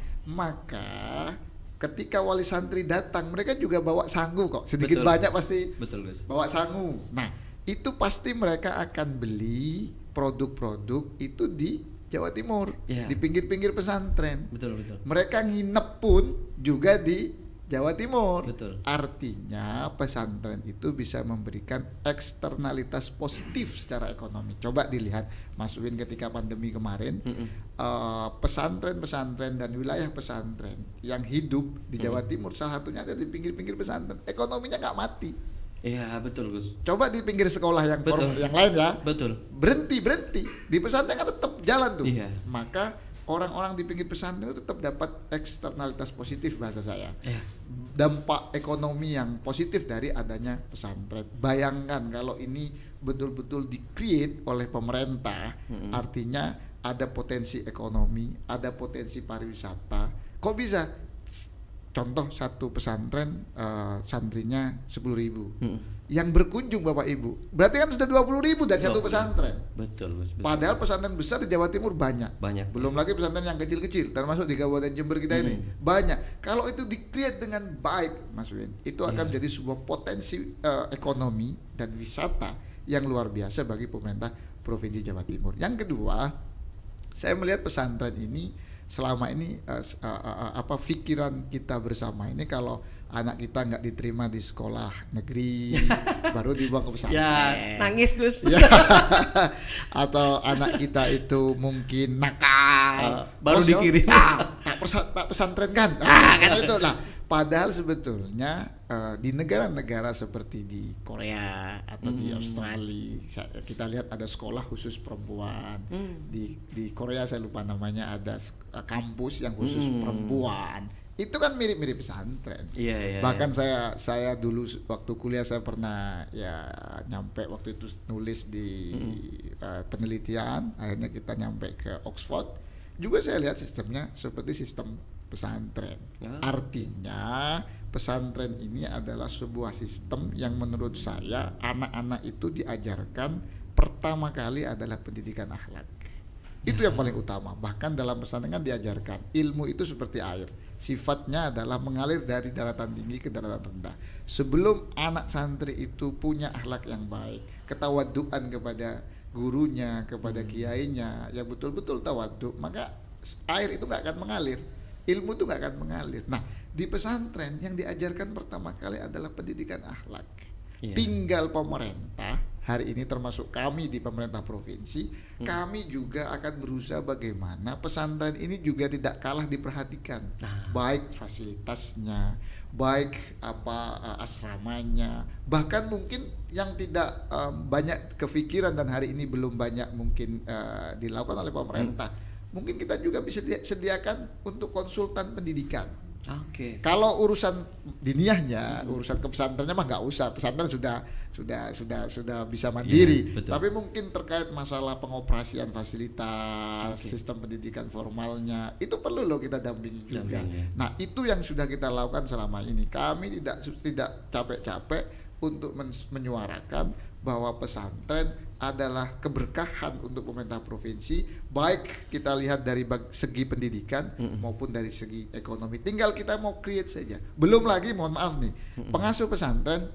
S2: maka ketika wali santri datang mereka juga bawa sangu kok. Sedikit Betul. Banyak pasti
S1: Betul, guys.
S2: Bawa sangu. Nah, itu pasti mereka akan beli produk-produk itu di Jawa Timur, yeah. di pinggir-pinggir pesantren.
S1: Betul, betul.
S2: Mereka nginep pun juga di Jawa Timur.
S1: Betul.
S2: Artinya pesantren itu bisa memberikan eksternalitas positif secara ekonomi. Coba dilihat Mas Win ketika pandemi kemarin, mm-hmm. uh, pesantren-pesantren dan wilayah pesantren yang hidup di Jawa mm-hmm. Timur salah satunya ada di pinggir-pinggir pesantren. Ekonominya nggak mati.
S1: Iya betul Gus.
S2: Coba di pinggir sekolah yang form, yang lain ya.
S1: Betul.
S2: Berhenti berhenti. Di pesantren kan tetap jalan tuh.
S1: Iya.
S2: Maka orang-orang di pinggir pesantren itu tetap dapat eksternalitas positif bahasa saya. Yeah. Dampak ekonomi yang positif dari adanya pesantren. Bayangkan kalau ini betul-betul di-create oleh pemerintah, mm-hmm. artinya ada potensi ekonomi, ada potensi pariwisata. Kok bisa? Contoh satu pesantren uh, santrinya sepuluh ribu. Hmm. Yang berkunjung Bapak Ibu berarti kan sudah dua puluh ribu dari satu pesantren.
S1: Betul, betul.
S2: Padahal pesantren besar di Jawa Timur banyak.
S1: Banyak.
S2: Belum lagi pesantren yang kecil-kecil termasuk di Kabupaten Jember kita hmm. ini banyak. Kalau itu di-create dengan baik Mas Win, itu akan yeah. menjadi sebuah potensi uh, ekonomi dan wisata yang luar biasa bagi pemerintah Provinsi Jawa Timur. Yang kedua, saya melihat pesantren ini selama ini uh, uh, uh, apa pikiran kita bersama ini kalau anak kita nggak diterima di sekolah negeri baru dibuang ke pesantren.
S1: Ya, nangis Gus.
S2: Ya. Atau anak kita itu mungkin nakal, uh,
S1: baru oh, dikirim.
S2: Ah, tak, persa- tak pesantren kan? Ah, kan itu lah. Padahal sebetulnya uh, di negara-negara seperti di Korea atau hmm. di Australia kita lihat ada sekolah khusus perempuan. Hmm. Di di Korea saya lupa namanya ada uh, kampus yang khusus hmm. perempuan. Itu kan mirip-mirip pesantren.
S1: Iya, iya,
S2: Bahkan
S1: iya.
S2: saya saya dulu waktu kuliah saya pernah ya nyampe waktu itu nulis di hmm. uh, penelitian, akhirnya kita nyampe ke Oxford. Juga saya lihat sistemnya seperti sistem pesantren. Ya. Artinya pesantren ini adalah sebuah sistem yang menurut saya anak-anak itu diajarkan pertama kali adalah pendidikan akhlak. Itu yang paling utama. Bahkan dalam pesantren kan diajarkan ilmu itu seperti air. Sifatnya adalah mengalir dari daratan tinggi ke daratan rendah. Sebelum anak santri itu punya akhlak yang baik, ketawaduan kepada gurunya, kepada hmm. kiainya, yang betul-betul tawaduk, maka air itu nggak akan mengalir. Ilmu itu nggak akan mengalir. Nah, di pesantren yang diajarkan pertama kali adalah pendidikan akhlak. Yeah. Tinggal pemerintah hari ini termasuk kami di pemerintah provinsi, hmm. kami juga akan berusaha bagaimana pesantren ini juga tidak kalah diperhatikan. Nah. Baik fasilitasnya, baik apa asramanya, bahkan mungkin yang tidak um, banyak kepikiran dan hari ini belum banyak mungkin uh, dilakukan oleh pemerintah. Hmm. Mungkin kita juga bisa sediakan untuk konsultan pendidikan. Oke. Okay. Kalau urusan diniyahnya, hmm. urusan kepesantrennya mah nggak usah. Pesantren sudah sudah sudah sudah bisa mandiri. Yeah, tapi mungkin terkait masalah pengoperasian fasilitas, okay. sistem pendidikan formalnya, itu perlu loh kita dampingi juga. Dampingi. Nah, itu yang sudah kita lakukan selama ini. Kami tidak tidak capek-capek untuk men- menyuarakan bahwa pesantren adalah keberkahan untuk pemerintah provinsi, baik kita lihat dari bag- segi pendidikan mm-hmm. maupun dari segi ekonomi. Tinggal kita mau create saja. Belum lagi mohon maaf nih, mm-hmm. pengasuh pesantren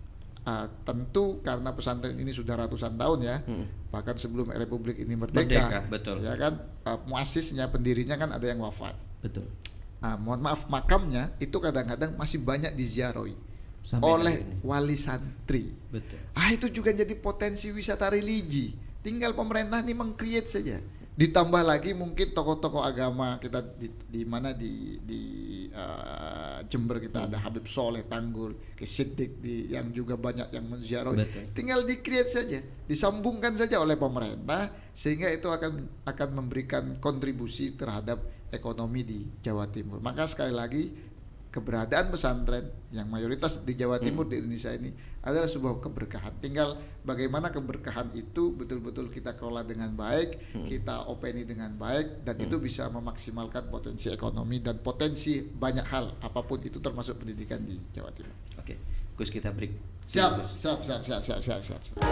S2: uh, tentu karena pesantren ini sudah ratusan tahun ya, mm-hmm. bahkan sebelum Republik ini merdeka,
S1: merdeka betul.
S2: Ya kan, uh, muasisnya, pendirinya kan ada yang wafat.
S1: Betul.
S2: Uh, mohon maaf, makamnya itu kadang-kadang masih banyak diziarahi oleh wali santri.
S1: Betul.
S2: Ah, itu juga jadi potensi wisata religi. Tinggal pemerintah ini meng-create saja. Ditambah lagi mungkin tokoh-tokoh agama kita di, di mana di di uh, Jember kita hmm. ada Habib Soleh Tanggul, Ki Siddiq di yang juga banyak yang menziarahi. Tinggal di-create saja, disambungkan saja oleh pemerintah sehingga itu akan akan memberikan kontribusi terhadap ekonomi di Jawa Timur. Maka sekali lagi keberadaan pesantren yang mayoritas di Jawa Timur hmm. di Indonesia ini adalah sebuah keberkahan. Tinggal bagaimana keberkahan itu betul-betul kita kelola dengan baik, hmm. kita openi dengan baik, dan hmm. itu bisa memaksimalkan potensi ekonomi dan potensi banyak hal, apapun itu termasuk pendidikan di Jawa Timur.
S1: Oke, Gus, kita break.
S2: Siap, siap, siap, siap, siap, siap, siap, siap.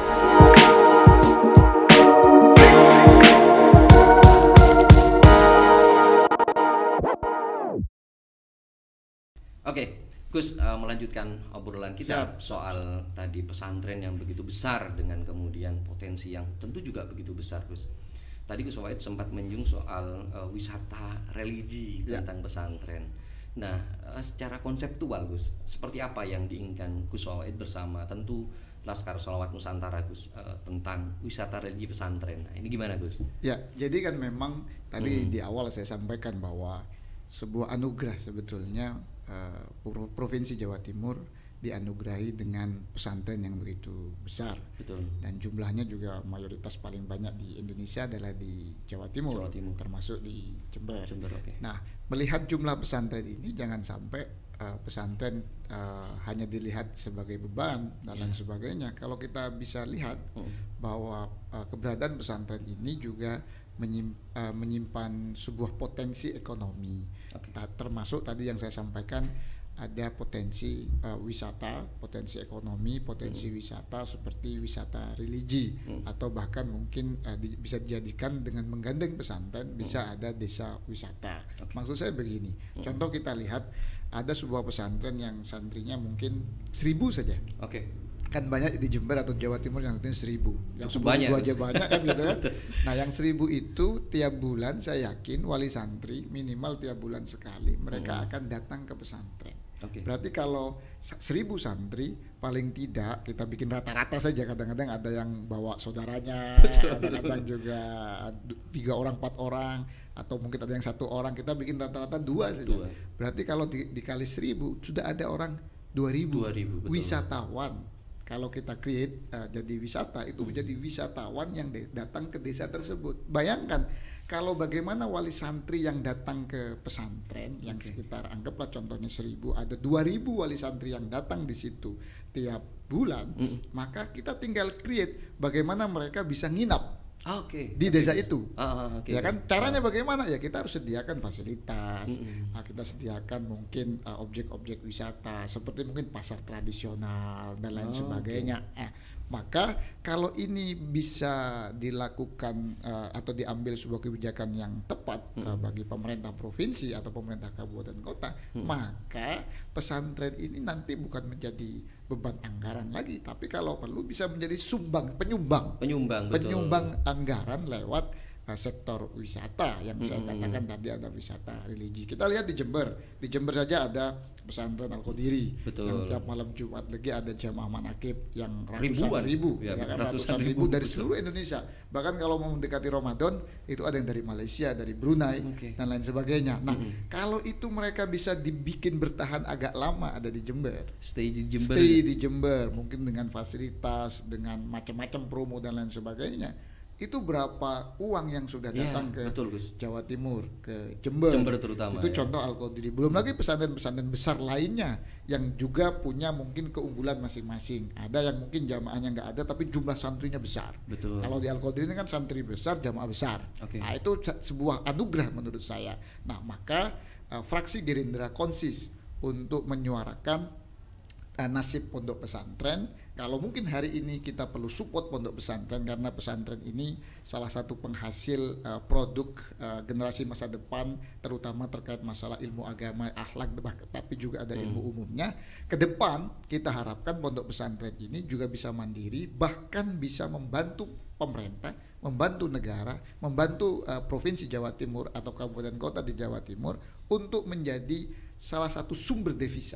S1: Oke, Gus, uh, melanjutkan obrolan kita Siap. soal tadi pesantren yang begitu besar dengan kemudian potensi yang tentu juga begitu besar, Gus. Tadi Gus Wahid sempat menyinggung soal uh, wisata religi ya. tentang pesantren. Nah, uh, secara konseptual, Gus, seperti apa yang diinginkan Gus Wahid bersama tentu Laskar Sholawat Nusantara, Gus, uh, tentang wisata religi pesantren. Nah, ini gimana, Gus?
S2: Ya, jadi kan memang tadi hmm. di awal saya sampaikan bahwa sebuah anugerah sebetulnya uh, Provinsi Jawa Timur dianugerahi dengan pesantren yang begitu besar.
S1: Betul.
S2: Dan jumlahnya juga mayoritas paling banyak di Indonesia adalah di Jawa Timur,
S1: Jawa Timur.
S2: termasuk di Jember.
S1: Jember, okay.
S2: Nah, melihat jumlah pesantren ini jangan sampai uh, pesantren uh, hanya dilihat sebagai beban dan lain yeah. sebagainya. Kalau kita bisa lihat hmm. bahwa uh, keberadaan pesantren ini juga menyimpan, uh, menyimpan sebuah potensi ekonomi, okay. termasuk tadi yang saya sampaikan ada potensi uh, wisata, potensi ekonomi, potensi hmm. wisata seperti wisata religi hmm. atau bahkan mungkin uh, di, bisa dijadikan dengan menggandeng pesantren hmm. bisa ada desa wisata. Okay. Maksud saya begini, hmm. contoh kita lihat ada sebuah pesantren yang santrinya mungkin seribu saja.
S1: Oke. Okay.
S2: Kan banyak di Jember atau Jawa Timur yang santrinya seribu, yang sepuluh aja banyak kan gitu kan. Nah yang seribu itu tiap bulan saya yakin wali santri minimal tiap bulan sekali mereka hmm. akan datang ke pesantren. Okay. Berarti kalau seribu santri paling tidak kita bikin rata-rata saja, kadang-kadang ada yang bawa saudaranya, kadang-kadang juga tiga orang empat orang atau mungkin ada yang satu orang, kita bikin rata-rata dua saja. Dua. Berarti kalau di, dikali seribu sudah ada orang dua ribu wisatawan. Kalau kita create uh, jadi wisata itu hmm. menjadi wisatawan yang de- datang ke desa tersebut. Bayangkan kalau bagaimana wali santri yang datang ke pesantren yang okay. sekitar anggaplah contohnya seribu, ada dua ribu wali santri yang datang di situ tiap bulan, hmm. maka kita tinggal create bagaimana mereka bisa nginap.
S1: Ah, okay.
S2: di desa okay. itu,
S1: ah, okay.
S2: ya kan caranya ah. bagaimana ya kita harus sediakan fasilitas, mm-hmm. uh, kita sediakan mungkin uh, objek-objek wisata seperti mungkin pasar tradisional dan lain oh, sebagainya. Okay. Eh, maka kalau ini bisa dilakukan uh, atau diambil sebuah kebijakan yang tepat mm-hmm. uh, bagi pemerintah provinsi atau pemerintah kabupaten kota, mm-hmm. maka pesantren ini nanti bukan menjadi beban anggaran lagi, tapi kalau perlu bisa menjadi sumbang penyumbang
S1: penyumbang betul.
S2: penyumbang anggaran lewat uh, sektor wisata yang mm-hmm. saya katakan tadi ada wisata religi. Kita lihat di Jember, di Jember saja ada pesantren Al-Qadiri yang tiap malam Jumat lagi ada jamaah manakib yang ratusan
S1: Ribuan.
S2: ribu,
S1: ya,
S2: ya kan,
S1: ratusan,
S2: ratusan ribu, ribu dari betul. seluruh Indonesia. Bahkan kalau mau mendekati Ramadan itu ada yang dari Malaysia, dari Brunei okay. dan lain sebagainya. Nah, mm-hmm. kalau itu mereka bisa dibikin bertahan agak lama ada di Jember.
S1: Stay di Jember.
S2: Stay di Jember, mungkin dengan fasilitas, dengan macam-macam promo dan lain sebagainya. Itu berapa uang yang sudah datang ya, ke betul, Jawa Timur, ke Jember,
S1: Jember terutama
S2: itu
S1: ya.
S2: Contoh Al-Qadiri. Belum lagi pesantren-pesantren besar lainnya yang juga punya mungkin keunggulan masing-masing. Ada yang mungkin jamaahnya nggak ada tapi jumlah santrinya besar.
S1: Betul.
S2: Kalau di Al-Qadiri ini kan santri besar, jamaah besar.
S1: Okay.
S2: Nah itu sebuah anugerah menurut saya. Nah maka uh, fraksi Gerindra konsis untuk menyuarakan uh, nasib pondok pesantren. Kalau mungkin hari ini kita perlu support pondok pesantren karena pesantren ini salah satu penghasil uh, produk uh, generasi masa depan, terutama terkait masalah ilmu agama, akhlak, tapi juga ada ilmu hmm. umumnya. Ke depan kita harapkan pondok pesantren ini juga bisa mandiri, bahkan bisa membantu pemerintah, membantu negara, membantu uh, provinsi Jawa Timur atau kabupaten kota di Jawa Timur untuk menjadi salah satu sumber devisa.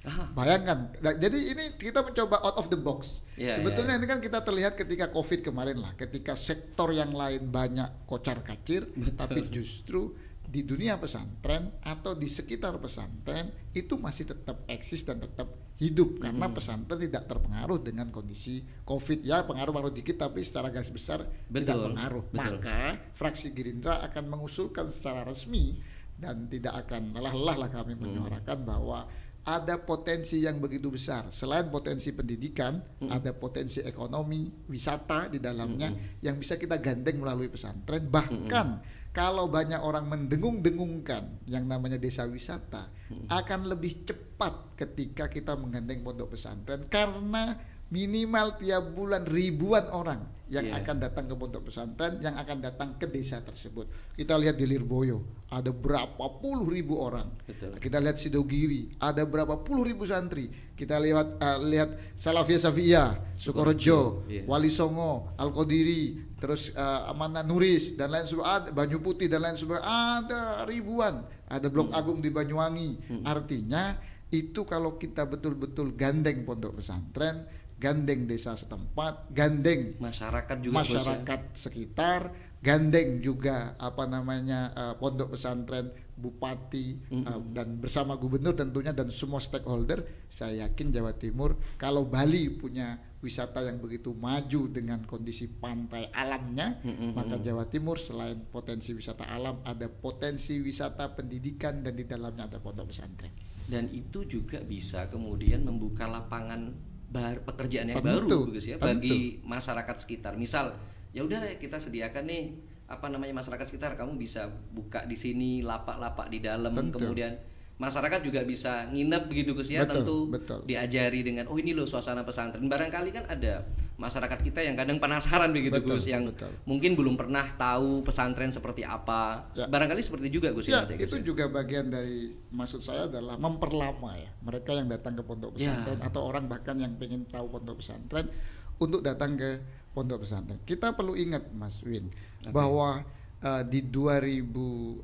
S1: Ah.
S2: Bayangkan, nah, jadi ini kita mencoba out of the box.
S1: Yeah,
S2: Sebetulnya
S1: yeah.
S2: ini kan kita terlihat ketika COVID kemarin lah, ketika sektor yang lain banyak kocar kacir,
S1: Betul.
S2: tapi justru di dunia pesantren atau di sekitar pesantren itu masih tetap eksis dan tetap hidup karena
S1: Hmm.
S2: pesantren tidak terpengaruh dengan kondisi COVID. Ya pengaruh-pengaruh dikit tapi secara garis besar
S1: Betul,
S2: tidak pengaruh.
S1: betul.
S2: Maka fraksi Gerindra akan mengusulkan secara resmi dan tidak akan lelah-lelah lah kami menyuarakan bahwa ada potensi yang begitu besar. Selain potensi pendidikan,
S1: Mm-mm.
S2: ada potensi ekonomi, wisata di dalamnya
S1: Mm-mm.
S2: yang bisa kita gandeng melalui pesantren. Bahkan kalau banyak orang mendengung-dengungkan yang namanya desa wisata,
S1: Mm-mm.
S2: akan lebih cepat ketika kita menggandeng pondok pesantren karena minimal tiap bulan ribuan orang yang
S1: Yeah.
S2: akan datang ke pondok pesantren, yang akan datang ke desa tersebut. Kita lihat di Lirboyo ada berapa puluh ribu orang.
S1: Betul.
S2: Kita lihat Sidogiri ada berapa puluh ribu santri. Kita lihat uh, lihat Salafiyah Safiyah, Sukorejo,
S1: Iya.
S2: Wali Songo, Al Qadiri, terus uh, Amanah Nuris dan lain sebagainya, Banyu Putih dan lain sebagainya, ada ribuan. Ada Blok
S1: Hmm.
S2: Agung di Banyuwangi.
S1: Hmm.
S2: Artinya itu kalau kita betul-betul gandeng pondok pesantren, gandeng desa setempat, gandeng
S1: Masyarakat juga Gus, ya.
S2: masyarakat sekitar, gandeng juga apa namanya uh, pondok pesantren, bupati
S1: Mm-mm.
S2: uh, dan bersama gubernur tentunya dan semua stakeholder. Saya yakin Jawa Timur kalau Bali punya wisata yang begitu maju dengan kondisi pantai alamnya,
S1: Mm-mm.
S2: maka Jawa Timur selain potensi wisata alam ada potensi wisata pendidikan dan di dalamnya ada pondok pesantren.
S1: Dan itu juga bisa kemudian membuka lapangan bar, pekerjaan yang
S2: Tentu,
S1: baru Gus ya
S2: tentu.
S1: bagi masyarakat sekitar. Misal ya udah kita sediakan nih apa namanya masyarakat sekitar, kamu bisa buka di sini lapak-lapak di dalam,
S2: Tentu.
S1: kemudian masyarakat juga bisa nginep begitu Gus ya.
S2: Betul,
S1: Tentu
S2: betul.
S1: diajari dengan oh ini loh suasana pesantren. Barangkali kan ada masyarakat kita yang kadang penasaran begitu
S2: Betul,
S1: Gus, yang
S2: betul.
S1: mungkin belum pernah tahu pesantren seperti apa.
S2: Ya.
S1: Barangkali seperti juga Gus
S2: Ya,
S1: nanti, Gus,
S2: itu
S1: ya.
S2: juga bagian dari maksud saya adalah memperlama ya mereka yang datang ke pondok
S1: Ya.
S2: pesantren atau orang bahkan yang pengen tahu pondok pesantren untuk datang ke pondok pesantren. Kita perlu ingat Mas Win
S1: Oke.
S2: bahwa uh, di dua ribu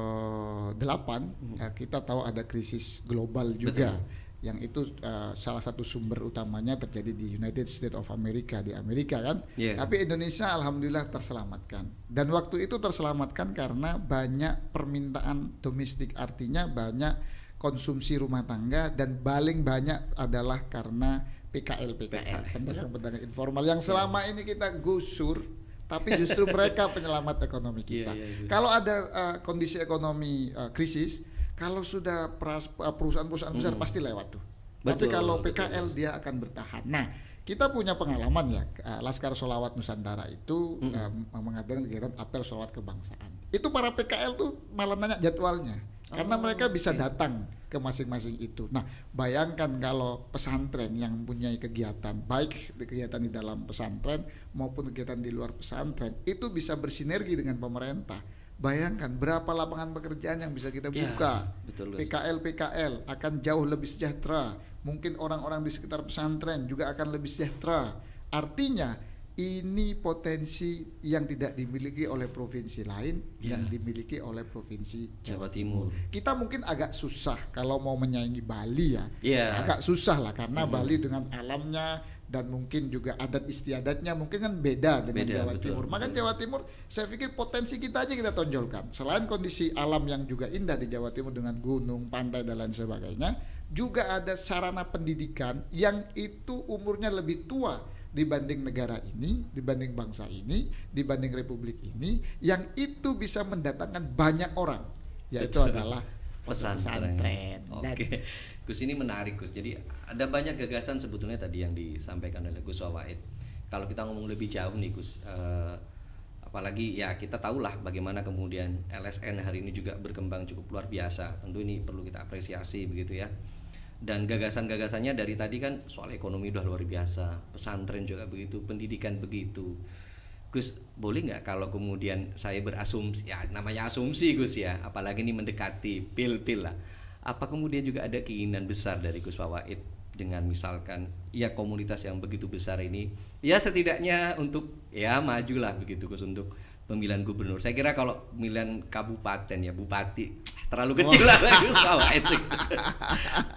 S2: delapan
S1: Hmm.
S2: uh, kita tahu ada krisis global juga.
S1: Betul.
S2: Yang itu uh, salah satu sumber utamanya terjadi di United States of America, di Amerika kan.
S1: Yeah.
S2: Tapi Indonesia alhamdulillah terselamatkan. Dan waktu itu terselamatkan karena banyak permintaan domestik, artinya banyak konsumsi rumah tangga, dan paling banyak adalah karena P K L P K L, pedagang-pedagang informal yang selama ini kita gusur, tapi justru mereka penyelamat ekonomi kita.
S1: Iya, iya, iya.
S2: Kalau ada uh, kondisi ekonomi uh, krisis, kalau sudah peras- uh, perusahaan-perusahaan besar
S1: Mm.
S2: pasti lewat tuh.
S1: Betul,
S2: Tapi kalau
S1: betul,
S2: P K L
S1: betul.
S2: dia akan bertahan. Nah, kita punya pengalaman ya, uh, Laskar Sholawat Nusantara itu
S1: Mm.
S2: uh, mengadakan kegiatan apel sholawat kebangsaan. Itu para P K L tuh malah nanya jadwalnya, karena
S1: Oh,
S2: mereka bisa
S1: oke.
S2: datang ke masing-masing itu. Nah, bayangkan kalau pesantren yang mempunyai kegiatan, baik di kegiatan di dalam pesantren maupun kegiatan di luar pesantren, itu bisa bersinergi dengan pemerintah. Bayangkan berapa lapangan pekerjaan yang bisa kita
S1: Ya,
S2: buka.
S1: betul, Gus.
S2: P K L P K L akan jauh lebih sejahtera. Mungkin orang-orang di sekitar pesantren juga akan lebih sejahtera. Artinya ini potensi yang tidak dimiliki oleh provinsi lain,
S1: Ya.
S2: yang dimiliki oleh provinsi
S1: Jawa Timur.
S2: Kita mungkin agak susah kalau mau menyaingi Bali ya.
S1: Iya.
S2: Agak susah lah karena
S1: Mhm.
S2: Bali dengan alamnya dan mungkin juga adat istiadatnya mungkin kan beda dengan
S1: Beda,
S2: Jawa
S1: betul,
S2: Timur. Maka
S1: betul.
S2: Jawa Timur saya pikir potensi kita aja kita tonjolkan. Selain kondisi alam yang juga indah di Jawa Timur dengan gunung, pantai dan lain sebagainya, juga ada sarana pendidikan yang itu umurnya lebih tua dibanding negara ini, dibanding bangsa ini, dibanding republik ini, yang itu bisa mendatangkan banyak orang, yaitu
S1: Betul.
S2: adalah
S1: Pesantren.
S2: pesantren.
S1: Oke, Gus, ini menarik Gus. Jadi ada banyak gagasan sebetulnya tadi yang disampaikan oleh Gus Wawaid. Kalau kita ngomong lebih jauh nih Gus, eh, apalagi ya kita tahulah bagaimana kemudian L S N hari ini juga berkembang cukup luar biasa. Tentu ini perlu kita apresiasi begitu ya. Dan gagasan-gagasannya dari tadi kan soal ekonomi udah luar biasa, pesantren juga begitu, pendidikan begitu. Gus, boleh nggak kalau kemudian saya berasumsi, ya namanya asumsi Gus ya, apalagi ini mendekati pil-pil lah. Apa kemudian juga ada keinginan besar dari Gus Wawaid dengan misalkan ya komunitas yang begitu besar ini, ya setidaknya untuk ya majulah begitu Gus untuk pemilihan gubernur. Saya kira kalau pemilihan kabupaten ya bupati terlalu kecil lah Gus Wawaid.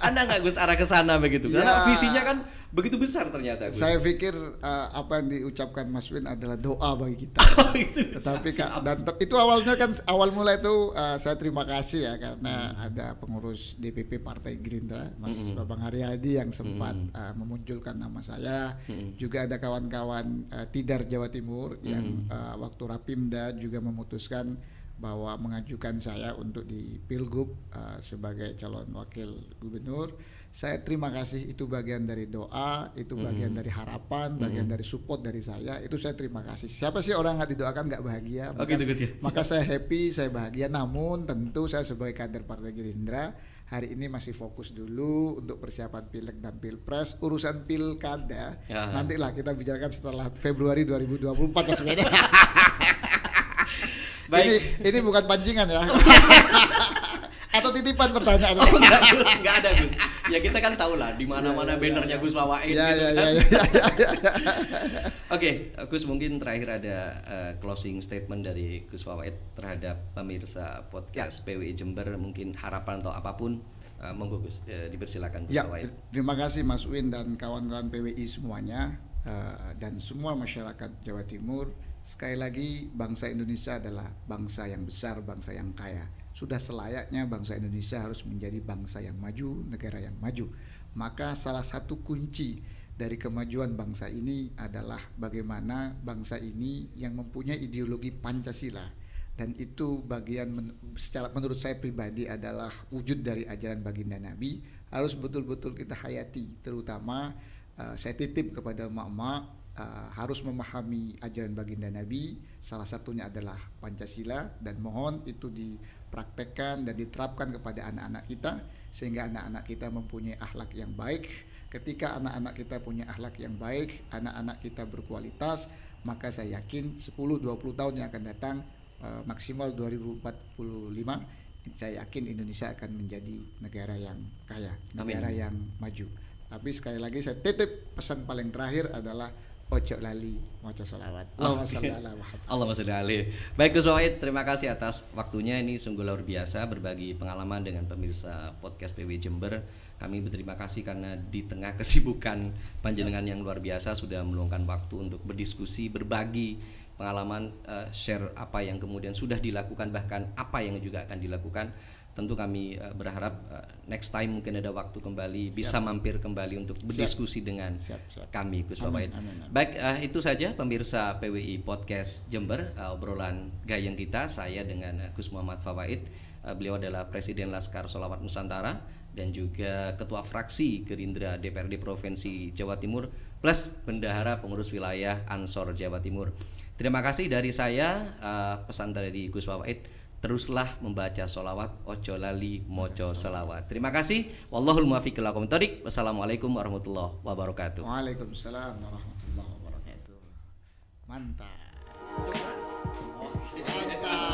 S1: Ada nggak Gus arah ke sana begitu? Karena
S2: Ya.
S1: visinya kan begitu besar ternyata Gus.
S2: Saya pikir uh, apa yang diucapkan Mas Win adalah doa bagi kita.
S1: Oh, itu
S2: Tetapi
S1: siap,
S2: Kak, dan te- itu awalnya kan awal mulai itu uh, saya terima kasih ya karena
S1: Hmm.
S2: ada pengurus D P P Partai Gerindra Mas Babang Haryadi yang sempat
S1: Hmm.
S2: uh, memunculkan nama saya.
S1: Hmm.
S2: Juga ada kawan-kawan uh, Tidar Jawa Timur yang uh, waktu Rapimda juga memutuskan bahwa mengajukan saya untuk di Pilgub uh, sebagai calon wakil gubernur. Saya terima kasih, itu bagian dari doa, itu bagian dari harapan, bagian dari support dari saya. Itu saya terima kasih. Siapa sih orang nggak didoakan nggak bahagia?
S1: Oh,
S2: Maka,
S1: gitu, Gus, ya?
S2: maka saya happy, saya bahagia. Namun tentu saya sebagai kader Partai Gerindra hari ini masih fokus dulu untuk persiapan Pileg dan Pilpres. Urusan pilkada
S1: Ya.
S2: nantilah kita bicarakan setelah Februari dua ribu dua puluh empat Mas Win.
S1: Baik.
S2: Ini ini bukan pancingan ya. Atau titipan pertanyaan.
S1: Oh, enggak Gus, enggak ada Gus. Ya kita kan tahu lah di mana-mana bannernya Gus Wawaid
S2: Ya,
S1: gitu
S2: ya,
S1: kan.
S2: ya, ya, ya, ya.
S1: Oke, Gus mungkin terakhir ada uh, closing statement dari Gus Wawaid terhadap pemirsa podcast P W I Jember, mungkin harapan atau apapun, uh, monggo Gus, uh, dipersilakan Gus
S2: Ya,
S1: Wawaid.
S2: terima kasih Mas Win dan kawan-kawan P W I semuanya uh, dan semua masyarakat Jawa Timur. Sekali lagi, bangsa Indonesia adalah bangsa yang besar, bangsa yang kaya. Sudah selayaknya bangsa Indonesia harus menjadi bangsa yang maju, negara yang maju. Maka salah satu kunci dari kemajuan bangsa ini adalah bagaimana bangsa ini yang mempunyai ideologi Pancasila. Dan itu bagian men- secara menurut saya pribadi adalah wujud dari ajaran baginda Nabi, harus betul-betul kita hayati. Terutama uh, saya titip kepada emak-emak, Uh, harus memahami ajaran baginda Nabi, salah satunya adalah Pancasila, dan mohon itu dipraktekkan dan diterapkan kepada anak-anak kita sehingga anak-anak kita mempunyai akhlak yang baik. Ketika anak-anak kita punya akhlak yang baik, anak-anak kita berkualitas, maka saya yakin sepuluh dua puluh tahun yang akan datang, uh, maksimal dua ribu empat puluh lima, saya yakin Indonesia akan menjadi negara yang kaya, negara
S1: Amin.
S2: yang maju. Tapi sekali lagi saya titip pesan paling terakhir adalah ojo lali maca salawat. Allahumma shalli ala Muhammad.
S1: Allahumma sholli alaihi. Baik Gus Wawaid, terima kasih atas waktunya, ini sungguh luar biasa berbagi pengalaman dengan pemirsa podcast P W I Jember. Kami berterima kasih karena di tengah kesibukan panjenengan yang luar biasa sudah meluangkan waktu untuk berdiskusi, berbagi pengalaman, uh, share apa yang kemudian sudah dilakukan, bahkan apa yang juga akan dilakukan. Tentu kami uh, berharap uh, next time mungkin ada waktu kembali, siap, bisa mampir kembali untuk berdiskusi siap, dengan siap, siap. kami Gus Wawaid. Baik, uh, itu saja pemirsa P W I Podcast Jember, uh, obrolan gayeng kita, saya dengan uh, Gus Muhammad Fawaid. Uh, beliau adalah Presiden Laskar Sholawat Nusantara dan juga Ketua Fraksi Gerindra D P R D Provinsi Jawa Timur plus Bendahara Pengurus Wilayah Ansor Jawa Timur. Terima kasih dari saya, uh, pesan dari Gus Wawaid. Teruslah membaca sholawat, ojo lali moco selawat. Terima kasih. Wallahul muwaffiq ila aqwamit thoriq. Wassalamualaikum warahmatullahi wabarakatuh.
S2: Waalaikumsalam warahmatullahi wabarakatuh. Mantap. Mantap.